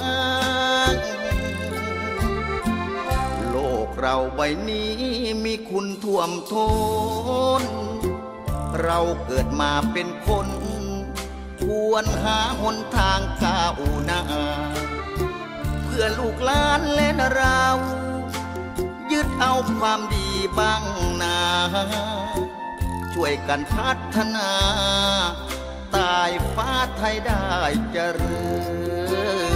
โลกเราใบนี้มีคุณท่วมท้นเราเกิดมาเป็นคนควรหาหนทางก้าวหน้าเพื่อลูกหลานและเรายึดเอาความดีบ้างนาช่วยกันพัฒนาใต้ฟ้าไทยได้เจริญ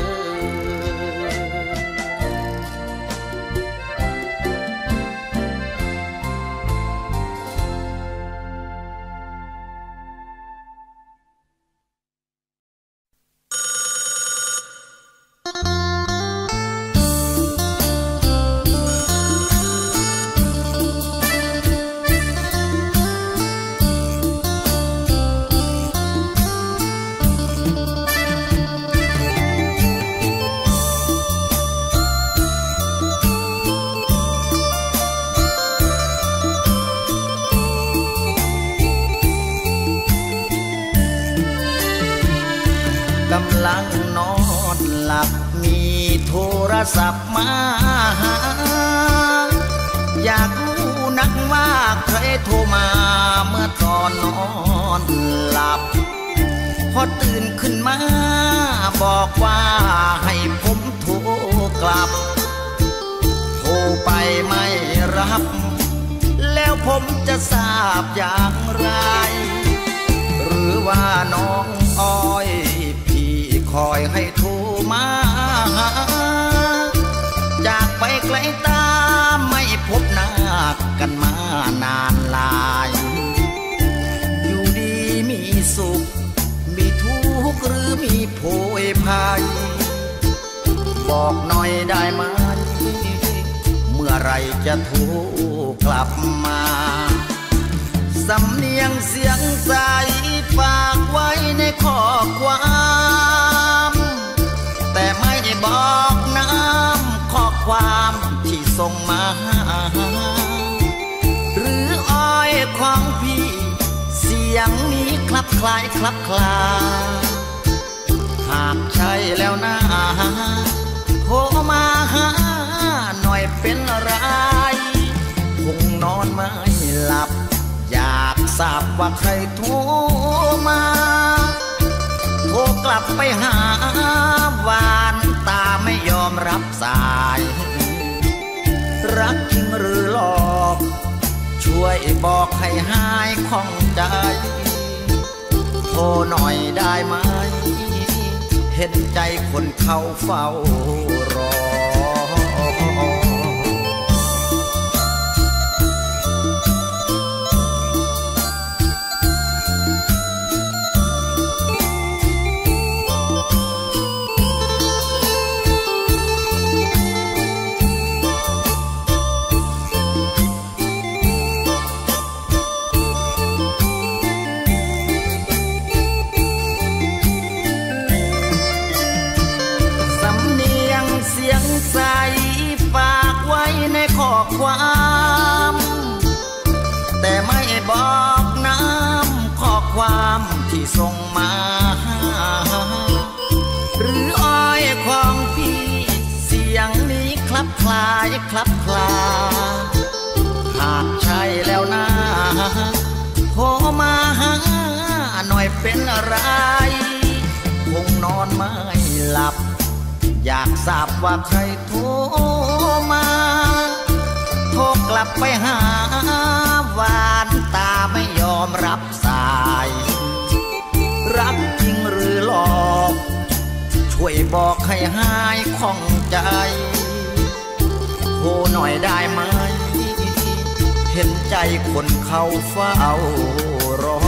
กำลังนอนหลับมีโทรศัพท์มาหาอยากรู้นักว่าใครโทรมาเมื่อตอนนอนหลับพอตื่นขึ้นมาบอกว่าให้ผมโทรกลับโทรไปไม่รับแล้วผมจะทราบอย่างไรหรือว่าน้องอ้อยคอยให้โทรมาหาจากไปไกลตาไม่พบหน้ากันมานานหลายอยู่ดีมีสุขมีทุกข์หรือมีโผยภัยบอกหน่อยได้ไหมเมื่อไรจะโทรกลับมาสำเนียงเสียงใสฝากไว้ในข้อความแต่ไม่บอกน้ำข้อความที่ส่งมาหรืออ้อยของพี่เสียงนี้คลับคล้ายคลับคลาหากใช่แล้วนะโทรมาหาหน่อยเป็นไรคงนอนไม่หลับอยากทราบว่าใครโทรมาโทรกลับไปหาวานตาไม่ยอมรับสายรักจริงหรือหลอกช่วยบอกให้หายข้องใจโทรหน่อยได้ไหมเห็นใจคนเขาเฝ้ารอใส่ฝากไว้ในข้อความแต่ไม่บอกน้ำข้อความที่ส่งมาหรืออ้อยของพี่เสียงนี้คลับคลายคลับคลาหากใช่แล้วนะโทรมาหาหน่อยเป็นอะไรคงนอนไม่หลับอยากทราบว่าใครโทรมาโทรกลับไปหาวานตาไม่ยอมรับสายรักจริงหรือหลอกช่วยบอกให้หายข้องใจโทรหน่อยได้ไหมเห็นใจคนเขาเฝ้ารอ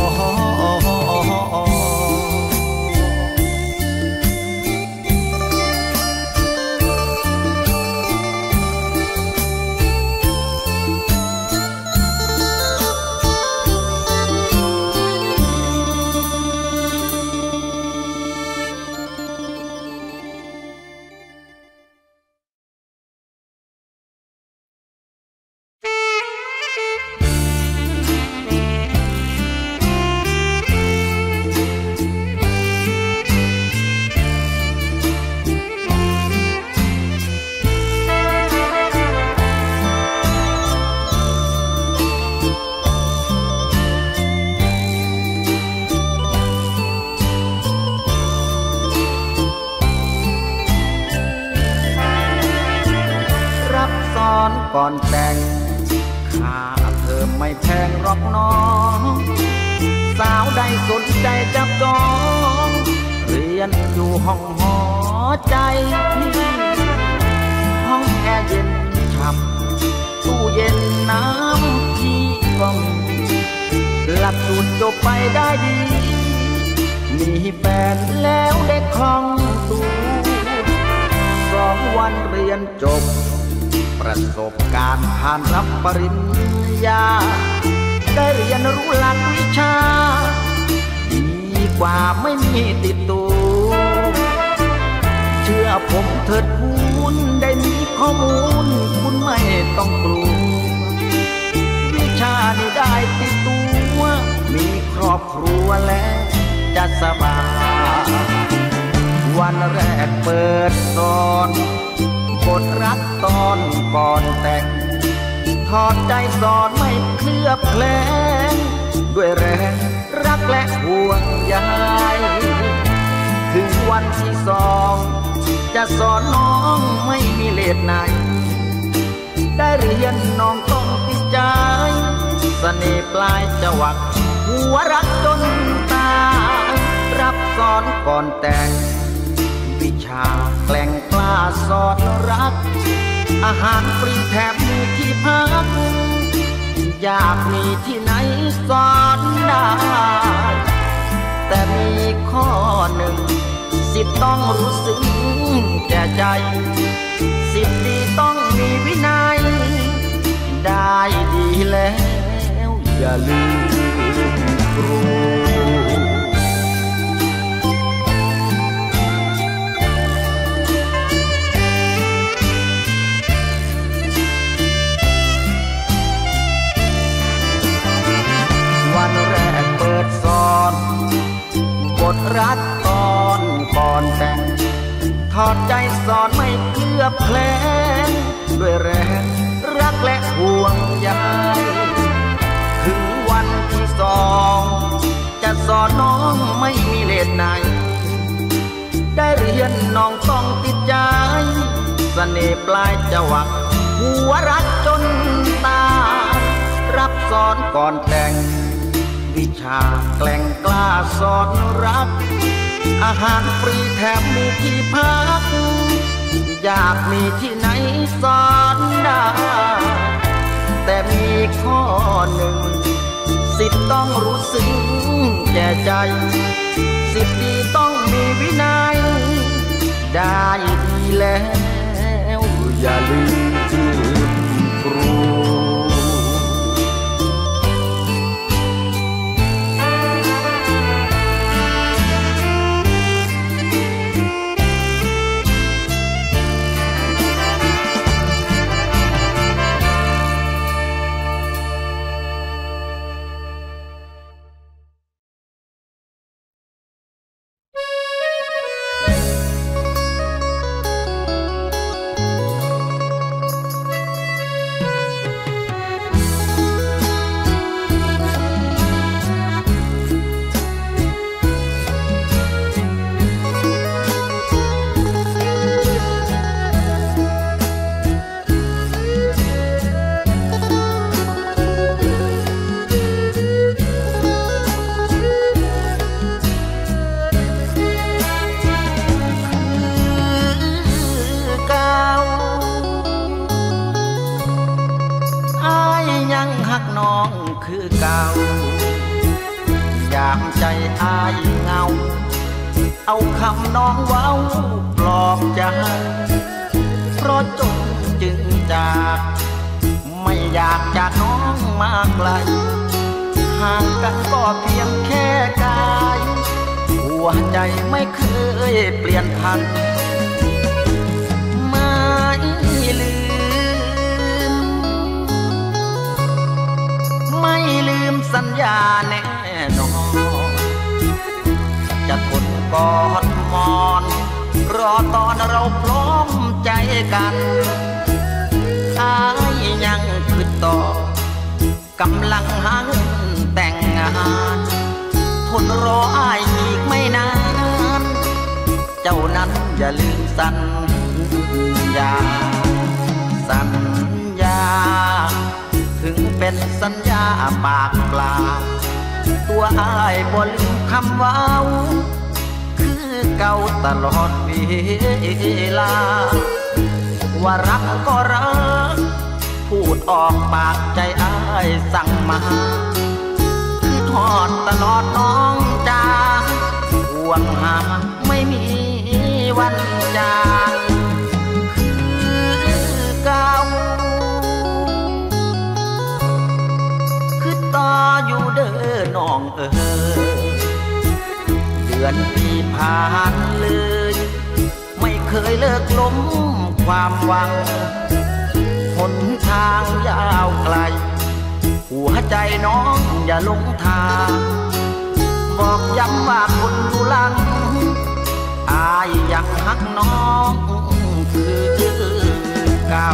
ก่อนแต่งค่าเธอไม่แพงหรอกน้องสาวใดสนใจจับจองเรียนอยู่ห้องหอใจห้องแอร์เย็นฉ่ำตู้เย็นน้ำที่กล่องหลักสูตรจบไปได้ดีมีแฟนแล้วได้คล่องตัวสองวันเรียนจบประสบการณ์ผ่านรับปริญญาได้เรียนรู้หลักวิชาดีกว่าไม่มีติดตัวเชื่อผมเถิดคุณได้มีข้อมูลคุณไม่ต้องกลัววิชานี้ได้ติดตัวมีครอบครัวแล้วจะสบายวันแรกเปิดสอนบทรักตอนก่อนแต่งถอดใจสอนไม่เคลือบแคลงด้วยแรงรักและห่วงใยถึงวันที่สองจะสอนน้องไม่มีเลทไหนได้เรียนน้องต้องติดใจเสน่ห์ปลายจวักหัวรักจนตายรับสอนก่อนแต่งวิชาแกล้งกล้าสอนรักอาหารฟรีแถมมีที่พักอยากมีที่ไหนสอนได้แต่มีข้อหนึ่งสิทธิ์ต้องรู้สึกแก่ใจสิทธิ์ดีต้องมีวินัยได้ดีแล้วอย่าลืมครูอดใจสอนไม่เคลือบแคลงด้วยแรงรักและห่วงใยถึงวันที่สองจะสอนน้องไม่มีเลสไหนได้เรียนน้องต้องติดใจเสน่ห์ปลายจวักหัวรักจนตายรับสอนก่อนแต่งวิชาแกล้งกล้าสอนรักอาหารฟรีแถมมีที่พักอยากมีที่ไหนสอนได้แต่มีข้อหนึ่งสิทธิ์ต้องรู้สึกแก่ใจสิทธิ์ดีต้องมีวินัยได้ดีแล้วอย่าลืมครูคือเก่ายามใจอายเงาเอาคำน้องเว้าปลอบใจเพราะจงจึงจากไม่อยากจากน้องมาไกลห่างกันก็เพียงแค่กายหัวใจไม่เคยเปลี่ยนพันไม่ลืมไม่ลืมสัญญาแน่นอนจะทนกอดมอนรอตอนเราพร้อมใจกันอายยังคิดต่อกำลังหาเงินแต่งงานทนรออายอีกไม่นานเจ้านั้นอย่าลืมสัญญาสัญญาถึงเป็นสัญญาปากเปล่าตัวอายบ่ลืมคำเว้าคือเก่าตลอดเวลาว่ารักก็รักพูดออกปากใจอายสั่งมาคือทอดตลอดน้องจ้าห่วงหาไม่มีวันจางคือเก่าคือต่ออยู่เด้อน้องเอ๋ยเดือนที่ผ่านเลยไม่เคยเลิกล้มความหวังหนทางยาวไกลหัวใจน้องอย่าลงทางบอกย้ำว่าคนดูหลังอายยังฮักน้องคือเก่า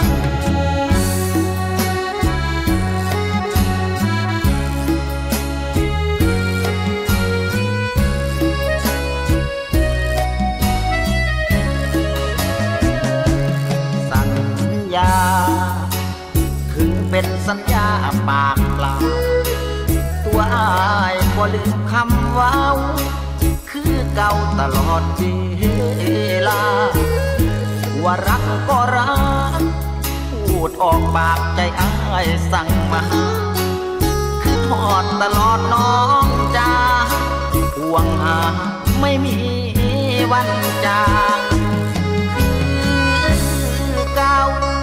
ถึงเป็นสัญญาปากเปล่าตัวอายบ่ลืมคำเว้าคือเก่าตลอดเวลาว่ารักก็รักพูดออกปากใจอายสั่งมาคือทอดตลอดน้องจ้าห่วงหาไม่มีวันจางคือเก่า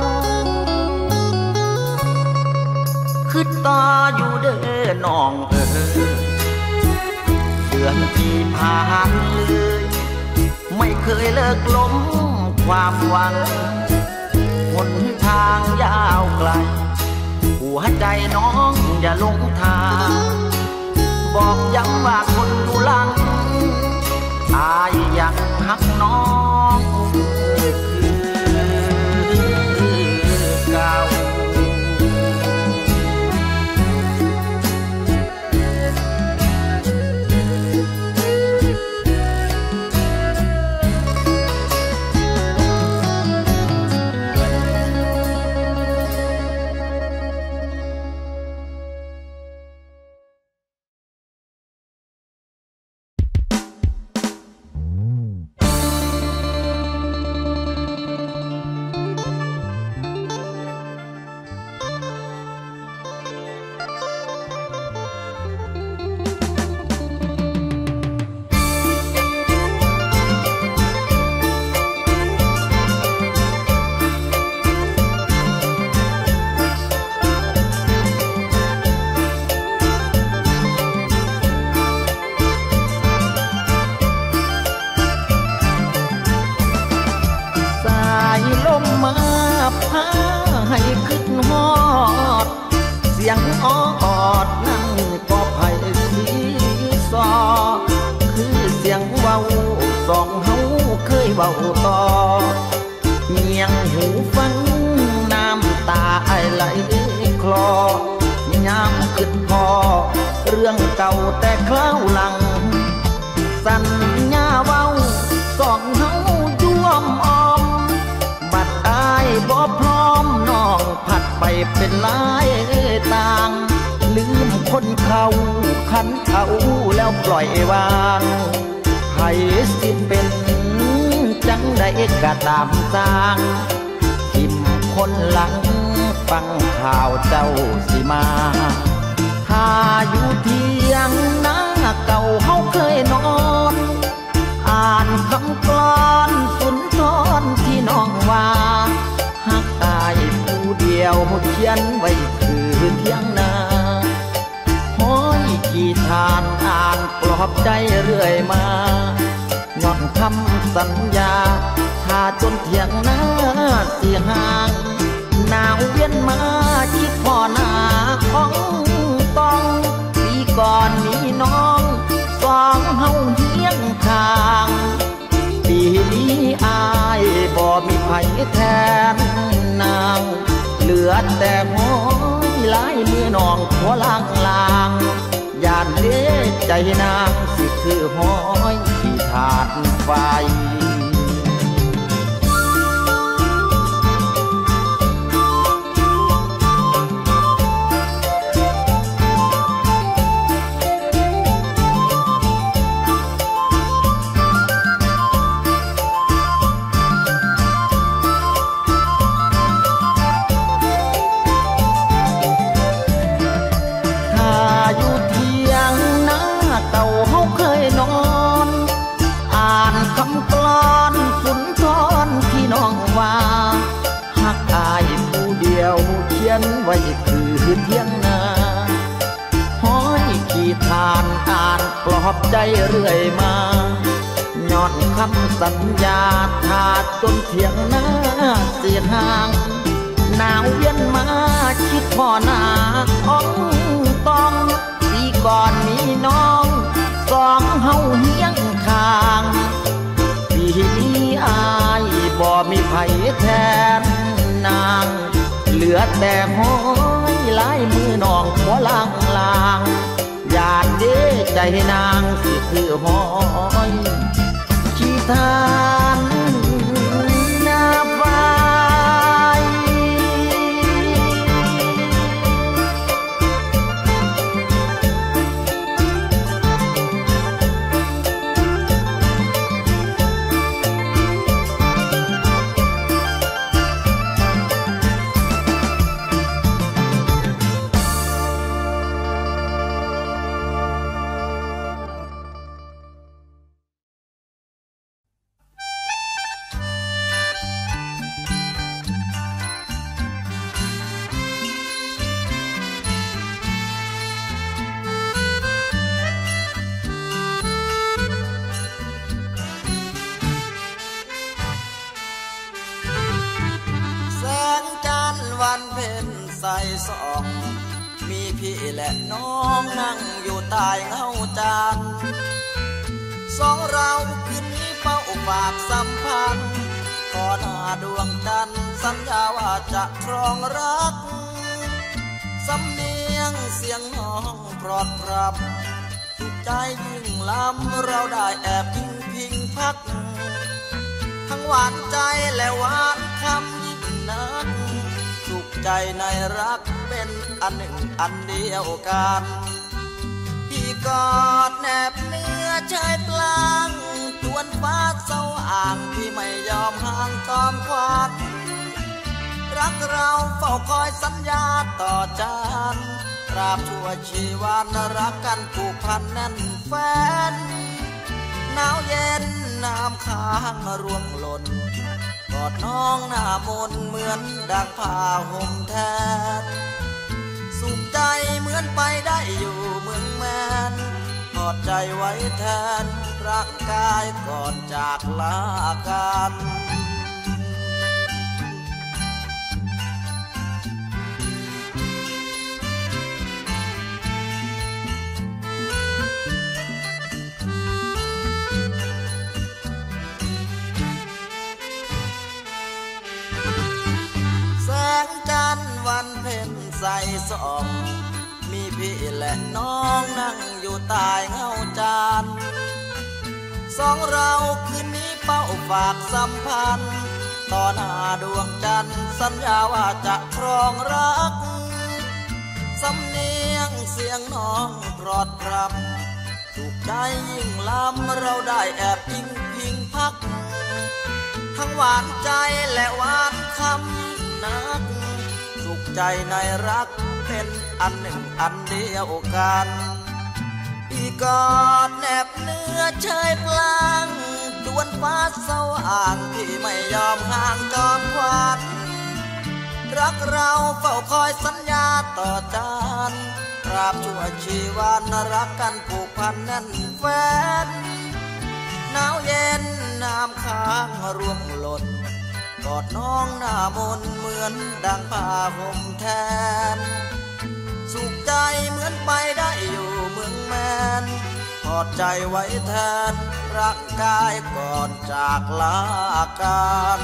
คือต่ออยู่เด้อน้องเอ๋ยเดือนที่ผ่านเลยไม่เคยเลิกล้มความหวังหนทางยาวไกลหัวใจน้องอย่าลงทางบอกย้ำว่าคนดูหลังอายยังฮักน้องสียงอ้ออดนั่นก็ไผ่สีซอคือเสียงเว้าสองเฮาเคยเว้าต่อเงียงหูฟังน้ำตาไอไหลคลอยามขึ้นพอเรื่องเก่าแต่คราวหลังสัญญาเว้าสองเฮาย่วมออมบัดอายบ่พร้อมน้องผัดไปเป็นลายต่างลืมคนเขาขันเขาแล้วปล่อยวางให้สิเป็นจังได้กะตามสร้างทิมคนหลังฟังข่าวเจ้าสิมาถ้าอยู่เทียงนาเก่าเฮาเคยนอนอ่านคำกลอนสุนทรที่น้องว่าหักอายผู้เดียวเขียนไว้คือเทียงนาห้อยขี้ทานอ่านปลอบใจเรื่อยมาย้อนคำสัญญาถ้าจนเทียงนาสิห่างหนาวเวียนมาคิดพ่อหน้าของต้องปีก่อนมีน้องสองเฮาเฮียงข้างปีนี้อายบ่มีไผแทนนางเหลือแต่ห้อยลายมือน้องหัวล่างลางยานเด้ใจนางสิคือห้อยที่ถาดไฟไว้คือเที่ยงนาห้อยขี้ทานอ่านปลอบใจเรื่อยมาย้อนคำสัญญาถาดจนเที่ยงนาเสียห่างหนาวเวียนมาคิดพ่อหน้าของต้องปีก่อนมีน้องสองเฮาเฮียงข้างปีนี้อายบ่มีไผแทนนางเหลือแต่ห้อยลายมือน้องหัวล่างลางยานเด้ใจนางสิคือห้อยขี้ทานหน้าไฟวันเพ็ญใสสองมีพี่และน้องนั่งอยู่ใต้เงาจันทร์สองเราคืนนี้เฝ้าฝากสัมพันธ์ขอหน้าดวงจันทร์สัญญาว่าจะครองรักสำเนียงเสียงน้องปลอดปรับถูกใจยิ่งล้ำเราได้แอบพิงพิงพักทั้งหวานใจและหวานคำยิ่งนักสุขใจในรักเป็นอันหนึ่งอันเดียวกันพี่กอดแนบเนื้อชายกลางทวนฟ้าเศร้าอ่างที่ไม่ยอมห่างตอมควันรักเราเฝ้าคอยสัญญาต่อจานตราบชั่วชีวันรักกันผูกพันแน่นแฟนหนาวเย็นน้ำค้างร่วงหล่นกอดน้องหน้ามนเหมือนดังผ้าห่มแทนสุขใจเหมือนไปได้อยู่เมืองแมนกอดใจไว้แทนร่างกายก่อนจากลากันานเพ่นใส่สมมีพี่และน้องนั่งอยู่ใต้เงาจันทร์สองเราคืนนี้เป้าฝากสัมพันธ์ต่อหน้าดวงจันทร์สัญญาว่าจะครองรักสำเนียงเสียงน้องปลอดพรับถูกใจยิ่งล้ำเราได้แอบอิงพิงพักทั้งหวานใจและหวานคำนักสุขใจในรักเป็นอันหนึ่งอันเดียวกันอีกอดแนบเนื้อเชยพลางดวนฟ้าสว่างที่ไม่ยอมห่างจอมควันรักเราเฝ้าคอยสัญญาต่อจานตราบชั่วชีวันรักกันผูกพันแน่นแฟนหนาวเย็นน้ำค้างร่วงหล่นกอดน้องหน้ามนเหมือนดังผ้าห่มแทนสุขใจเหมือนไปได้อยู่เมืองแมนทอดใจไว้แทนร่างกายก่อนจากลากัน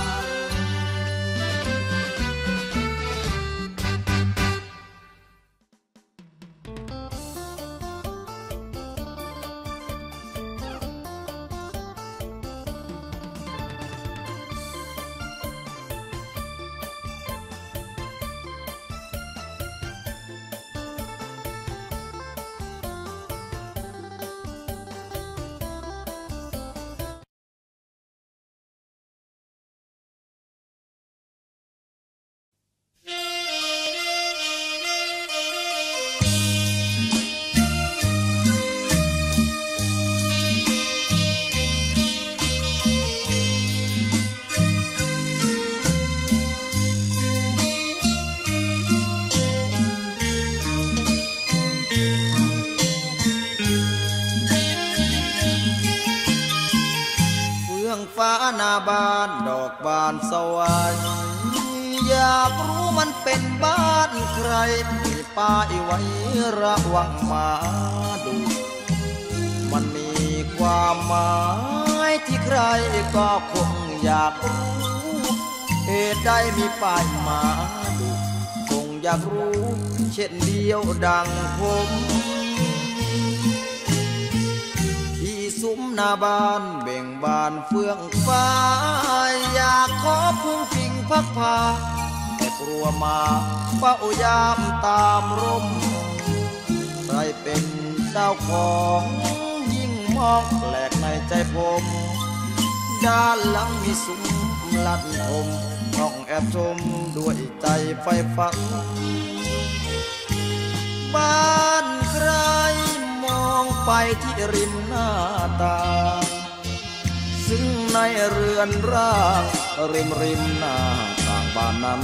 ฟ้าหน้าบ้านดอกบานสวรรค์อยากรู้มันเป็นบ้านใครมีป้ายไว้ระวังมาดูมันมีความหมายที่ใครก็คงอยากรู้เหตุใดมีป้ายมาดูคงอยากรู้เช่นเดียวดังผมซุ้มหน้าบ้านเบ่งบานเฟื่องฟ้าอยากขอพึ่งพิงพักพาแต่กลัวมาเฝ้ายามตามร่มใครเป็นเจ้าของยิ่งมองแปลกในใจผมด้านหลังมีซุ้มลัดคมต้องแอบชมด้วยใจไฟฝันบ้านใครมองไปที่ริมหน้าต่างซึ่งในเรือนร่างริมริมหน้าต่างบ้านนั้น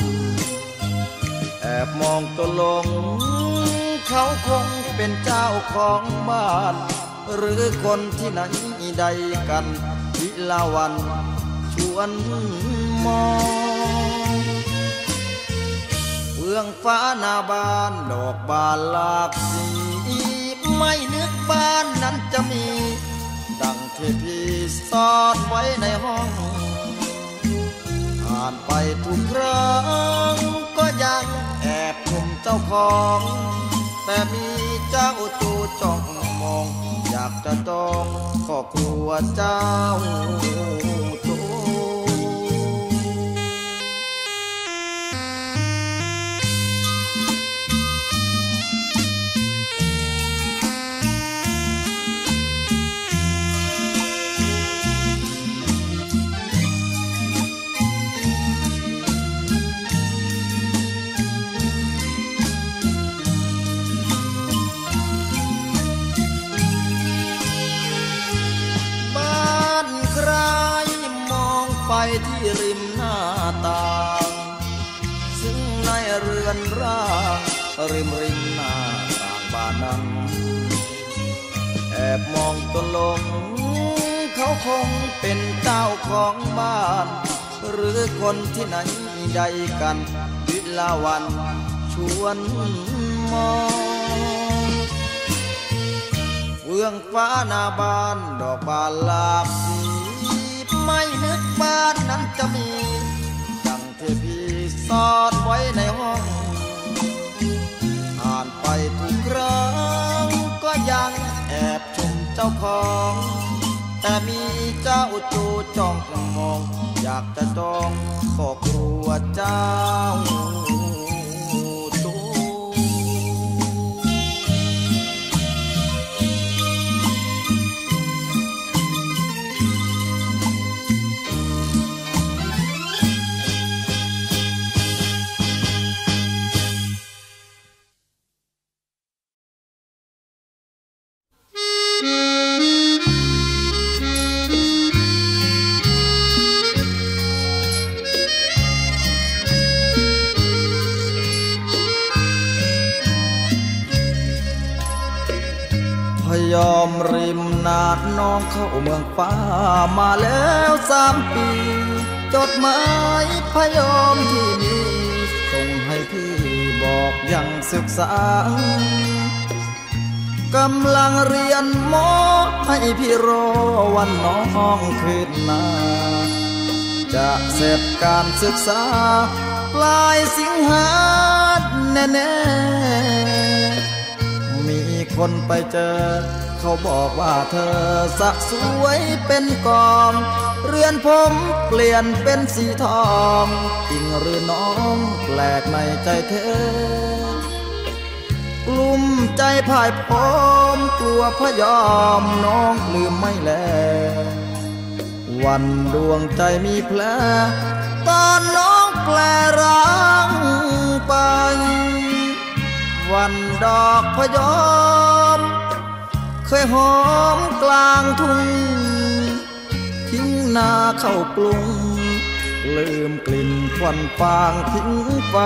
แอบมองตัวลงเขาคงเป็นเจ้าของบ้านหรือคนที่ไหนใดกันวิลาวันชวนมองเฟื่องฟ้าหน้าบ้านดอกบานหลากสีไม่นึกบ้านนั้นจะมีดังที่พี่ซ่อนไว้ในห้องผ่านไปทุกครั้งก็ยังแอบชมเจ้าของแต่มีเจ้าตัวจ้องมองอยากจะจองก็กลัวเจ้าตัวไปที่ริมหน้าต่างซึ่งในเรือนร่างริมริมหน้าต่างบ้านนั้นแอบมองตัวลงเขาคงเป็นเจ้าของบ้านหรือคนที่ไหนใดกันวิลาวันชวนมองเฟื่องฟ้าหน้าบ้านดอกบานหลากสีไม่นึกบ้านนั้นจะมีดังที่พี่ซ่อนไว้ในห้องผ่านไปทุกครั้งก็ยังแอบชมเจ้าของแต่มีเจ้าจูจ้องมองอยากจะจองก็กลัวเจ้ายอมริมนาดน้องเข้าเมืองฟ้ามาแล้วสามปีจดหมายพยอมที่มีส่งให้พี่บอกยังศึกษากำลังเรียนหมอให้พี่รอวันน้องคืนนาจะเสร็จการศึกษาปลายสิงหาแน่ๆมีคนไปเจอเขาบอกว่าเธอสะสวยเป็นกองเรือนผมเปลี่ยนเป็นสีทองจริงหรือน้องแปลกในใจเธอกลุ่มใจพ่ายพร้อมกลัวพยอมน้องลืมไม่แลวันดวงใจมีแผลตอนน้องแปลร้างไปวันดอกพยอมเคยหอมกลางทุ่งทิ้งนาเข้ากรุงลืมกลิ่นควันฟางทิ้งไป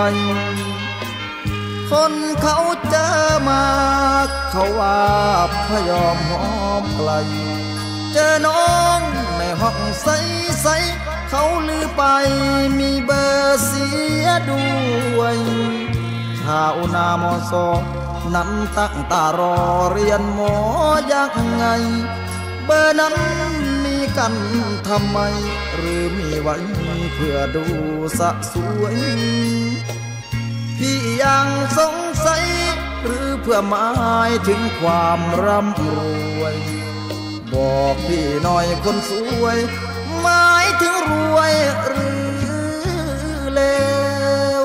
คนเขาเจอมาเขาว่าพยอมหอมไกลเจอน้องในห้องใสๆเขาลือไปมีเบอร์เสียด้วยชาวนา มอสอนั้นตั้งตารอเรียนหมอยังไงเบอร์นั้นมีกันทำไมหรือมีไว้เพื่อดูสะสวยพี่ยังสงสัยหรือเพื่อหมายถึงความร่ำรวยบอกพี่หน่อยคนสวยหมายถึงรวยหรือเลว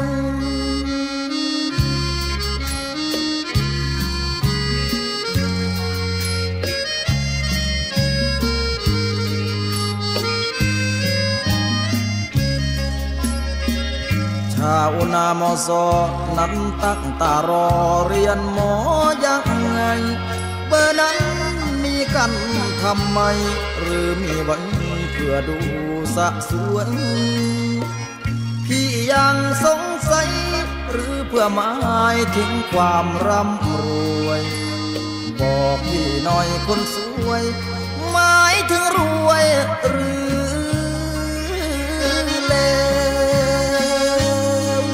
ชาวนา มอสอนั้นตั้งตารอเรียนหมอยังไงเบอร์นั้นมีกันทำไมหรือมีไว้เพื่อดูสะสวยพี่ยังสงสัยหรือเพื่อหมายถึงความร่ำรวยบอกพี่หน่อยคนสวยหมายถึงรวยหรือเลว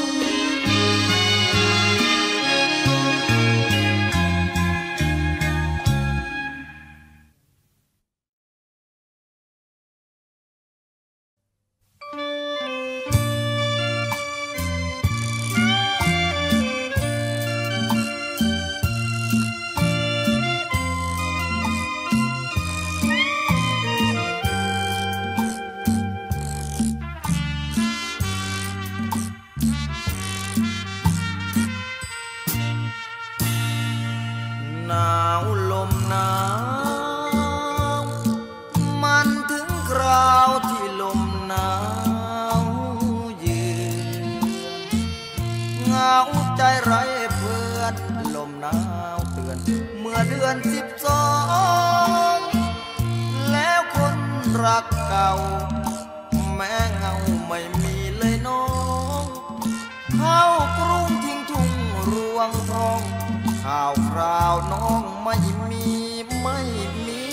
หนาวลมหนาวมันถึงคราวที่ลมหนาวยืนเหงาใจไร้เพื่อนลมหนาวเตือนเมื่อเดือนสิบสองแล้วคนรักเก่าแม้เงาไม่มีเลยน้องเข้ากรุงทิ้งทุ่งรวงทองข่าวคราวน้องไม่มีไม่มี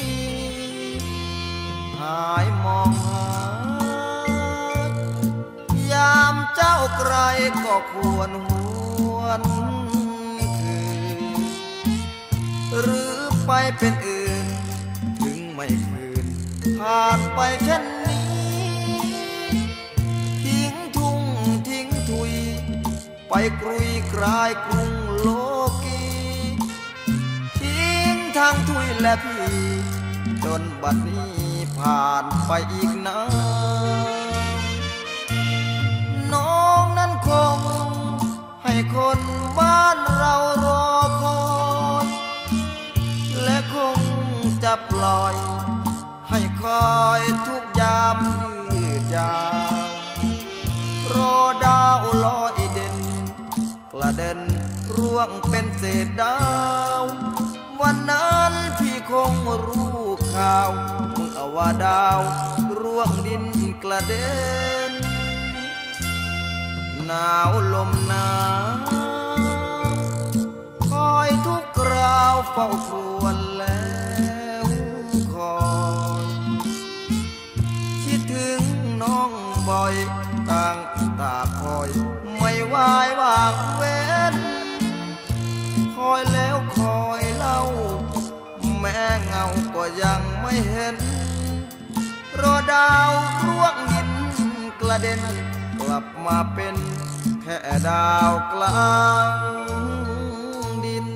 หายมองหายามเจ้าไกลก็ควรหวนคืนหรือไปเป็นอื่นถึงไม่คืนผ่านไปแค่นี้ทิ้งทุ่งทิ้งทไปกรุยกรายกรุงโลกีทิ้งทางทุยและพี่จนบัดนี้ผ่านไปอีกนานน้องนั้นคงให้คนบ้านเรารอคอยและคงจะปล่อยให้คอยทุกยามยืดยาวรอดาวลอยเด่นกระเด็นร่วงเป็นเศษดาววันนั้นพี่คงรู้ข่าวเมื่อว่าดาวร่วงดินกระเด็นหนาวลมหนาวคอยทุกคราวเฝ้าครวญแล้วคอยคิดถึงน้องบ่อยต่างตาคอยไม่วายวางเว้นคอยแล้วคอยเล่าแม้เงาก็ยังไม่เห็นรอดาวร่วงหินกระเด็นกลับมาเป็นแค่ดาวกลางดิน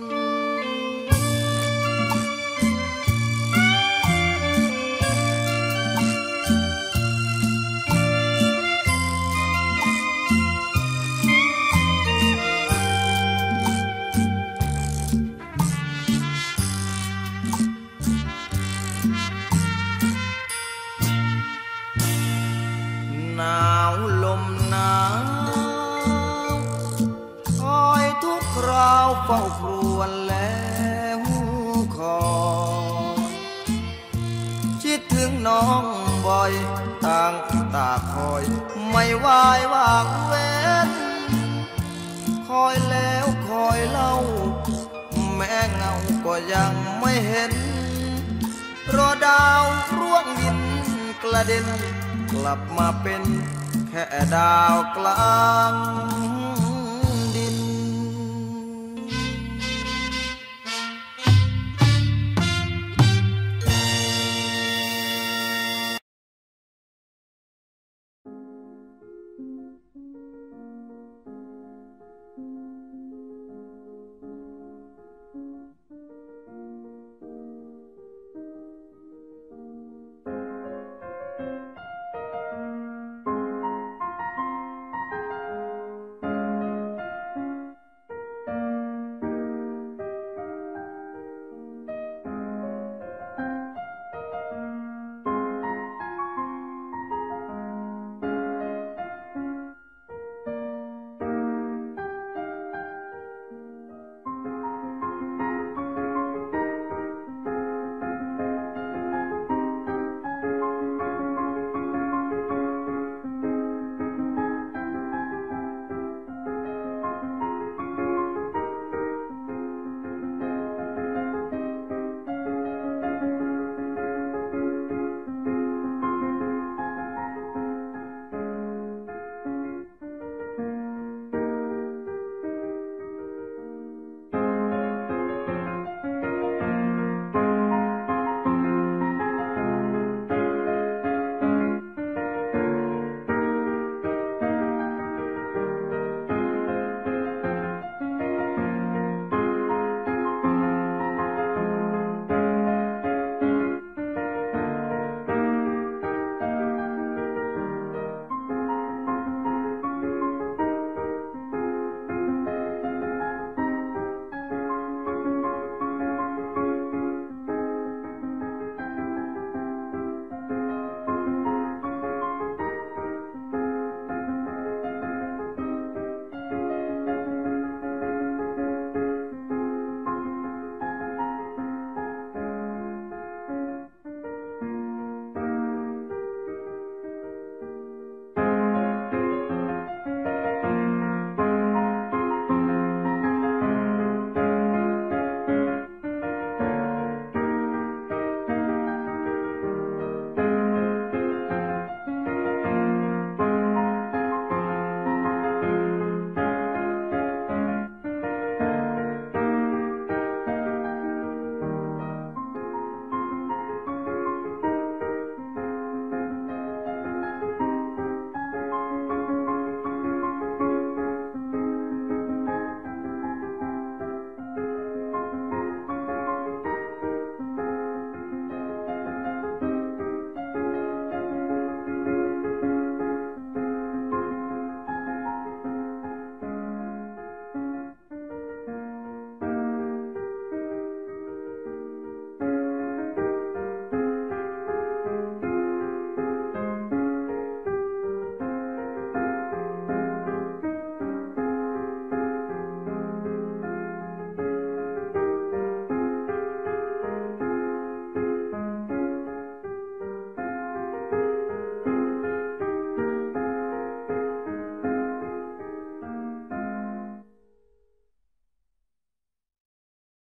หนาวลมหนาวคอยทุกคราวเฝ้าครวญแล้วคอยคิดถึงน้องบ่อยต่างตาคอยไม่วายวางเว้นคอยแล้วคอยเล่าแม้เงาก็ยังไม่เห็นรอดาวร่วงดินกระเด็นกลับมาเป็นแค่ดาวกลาง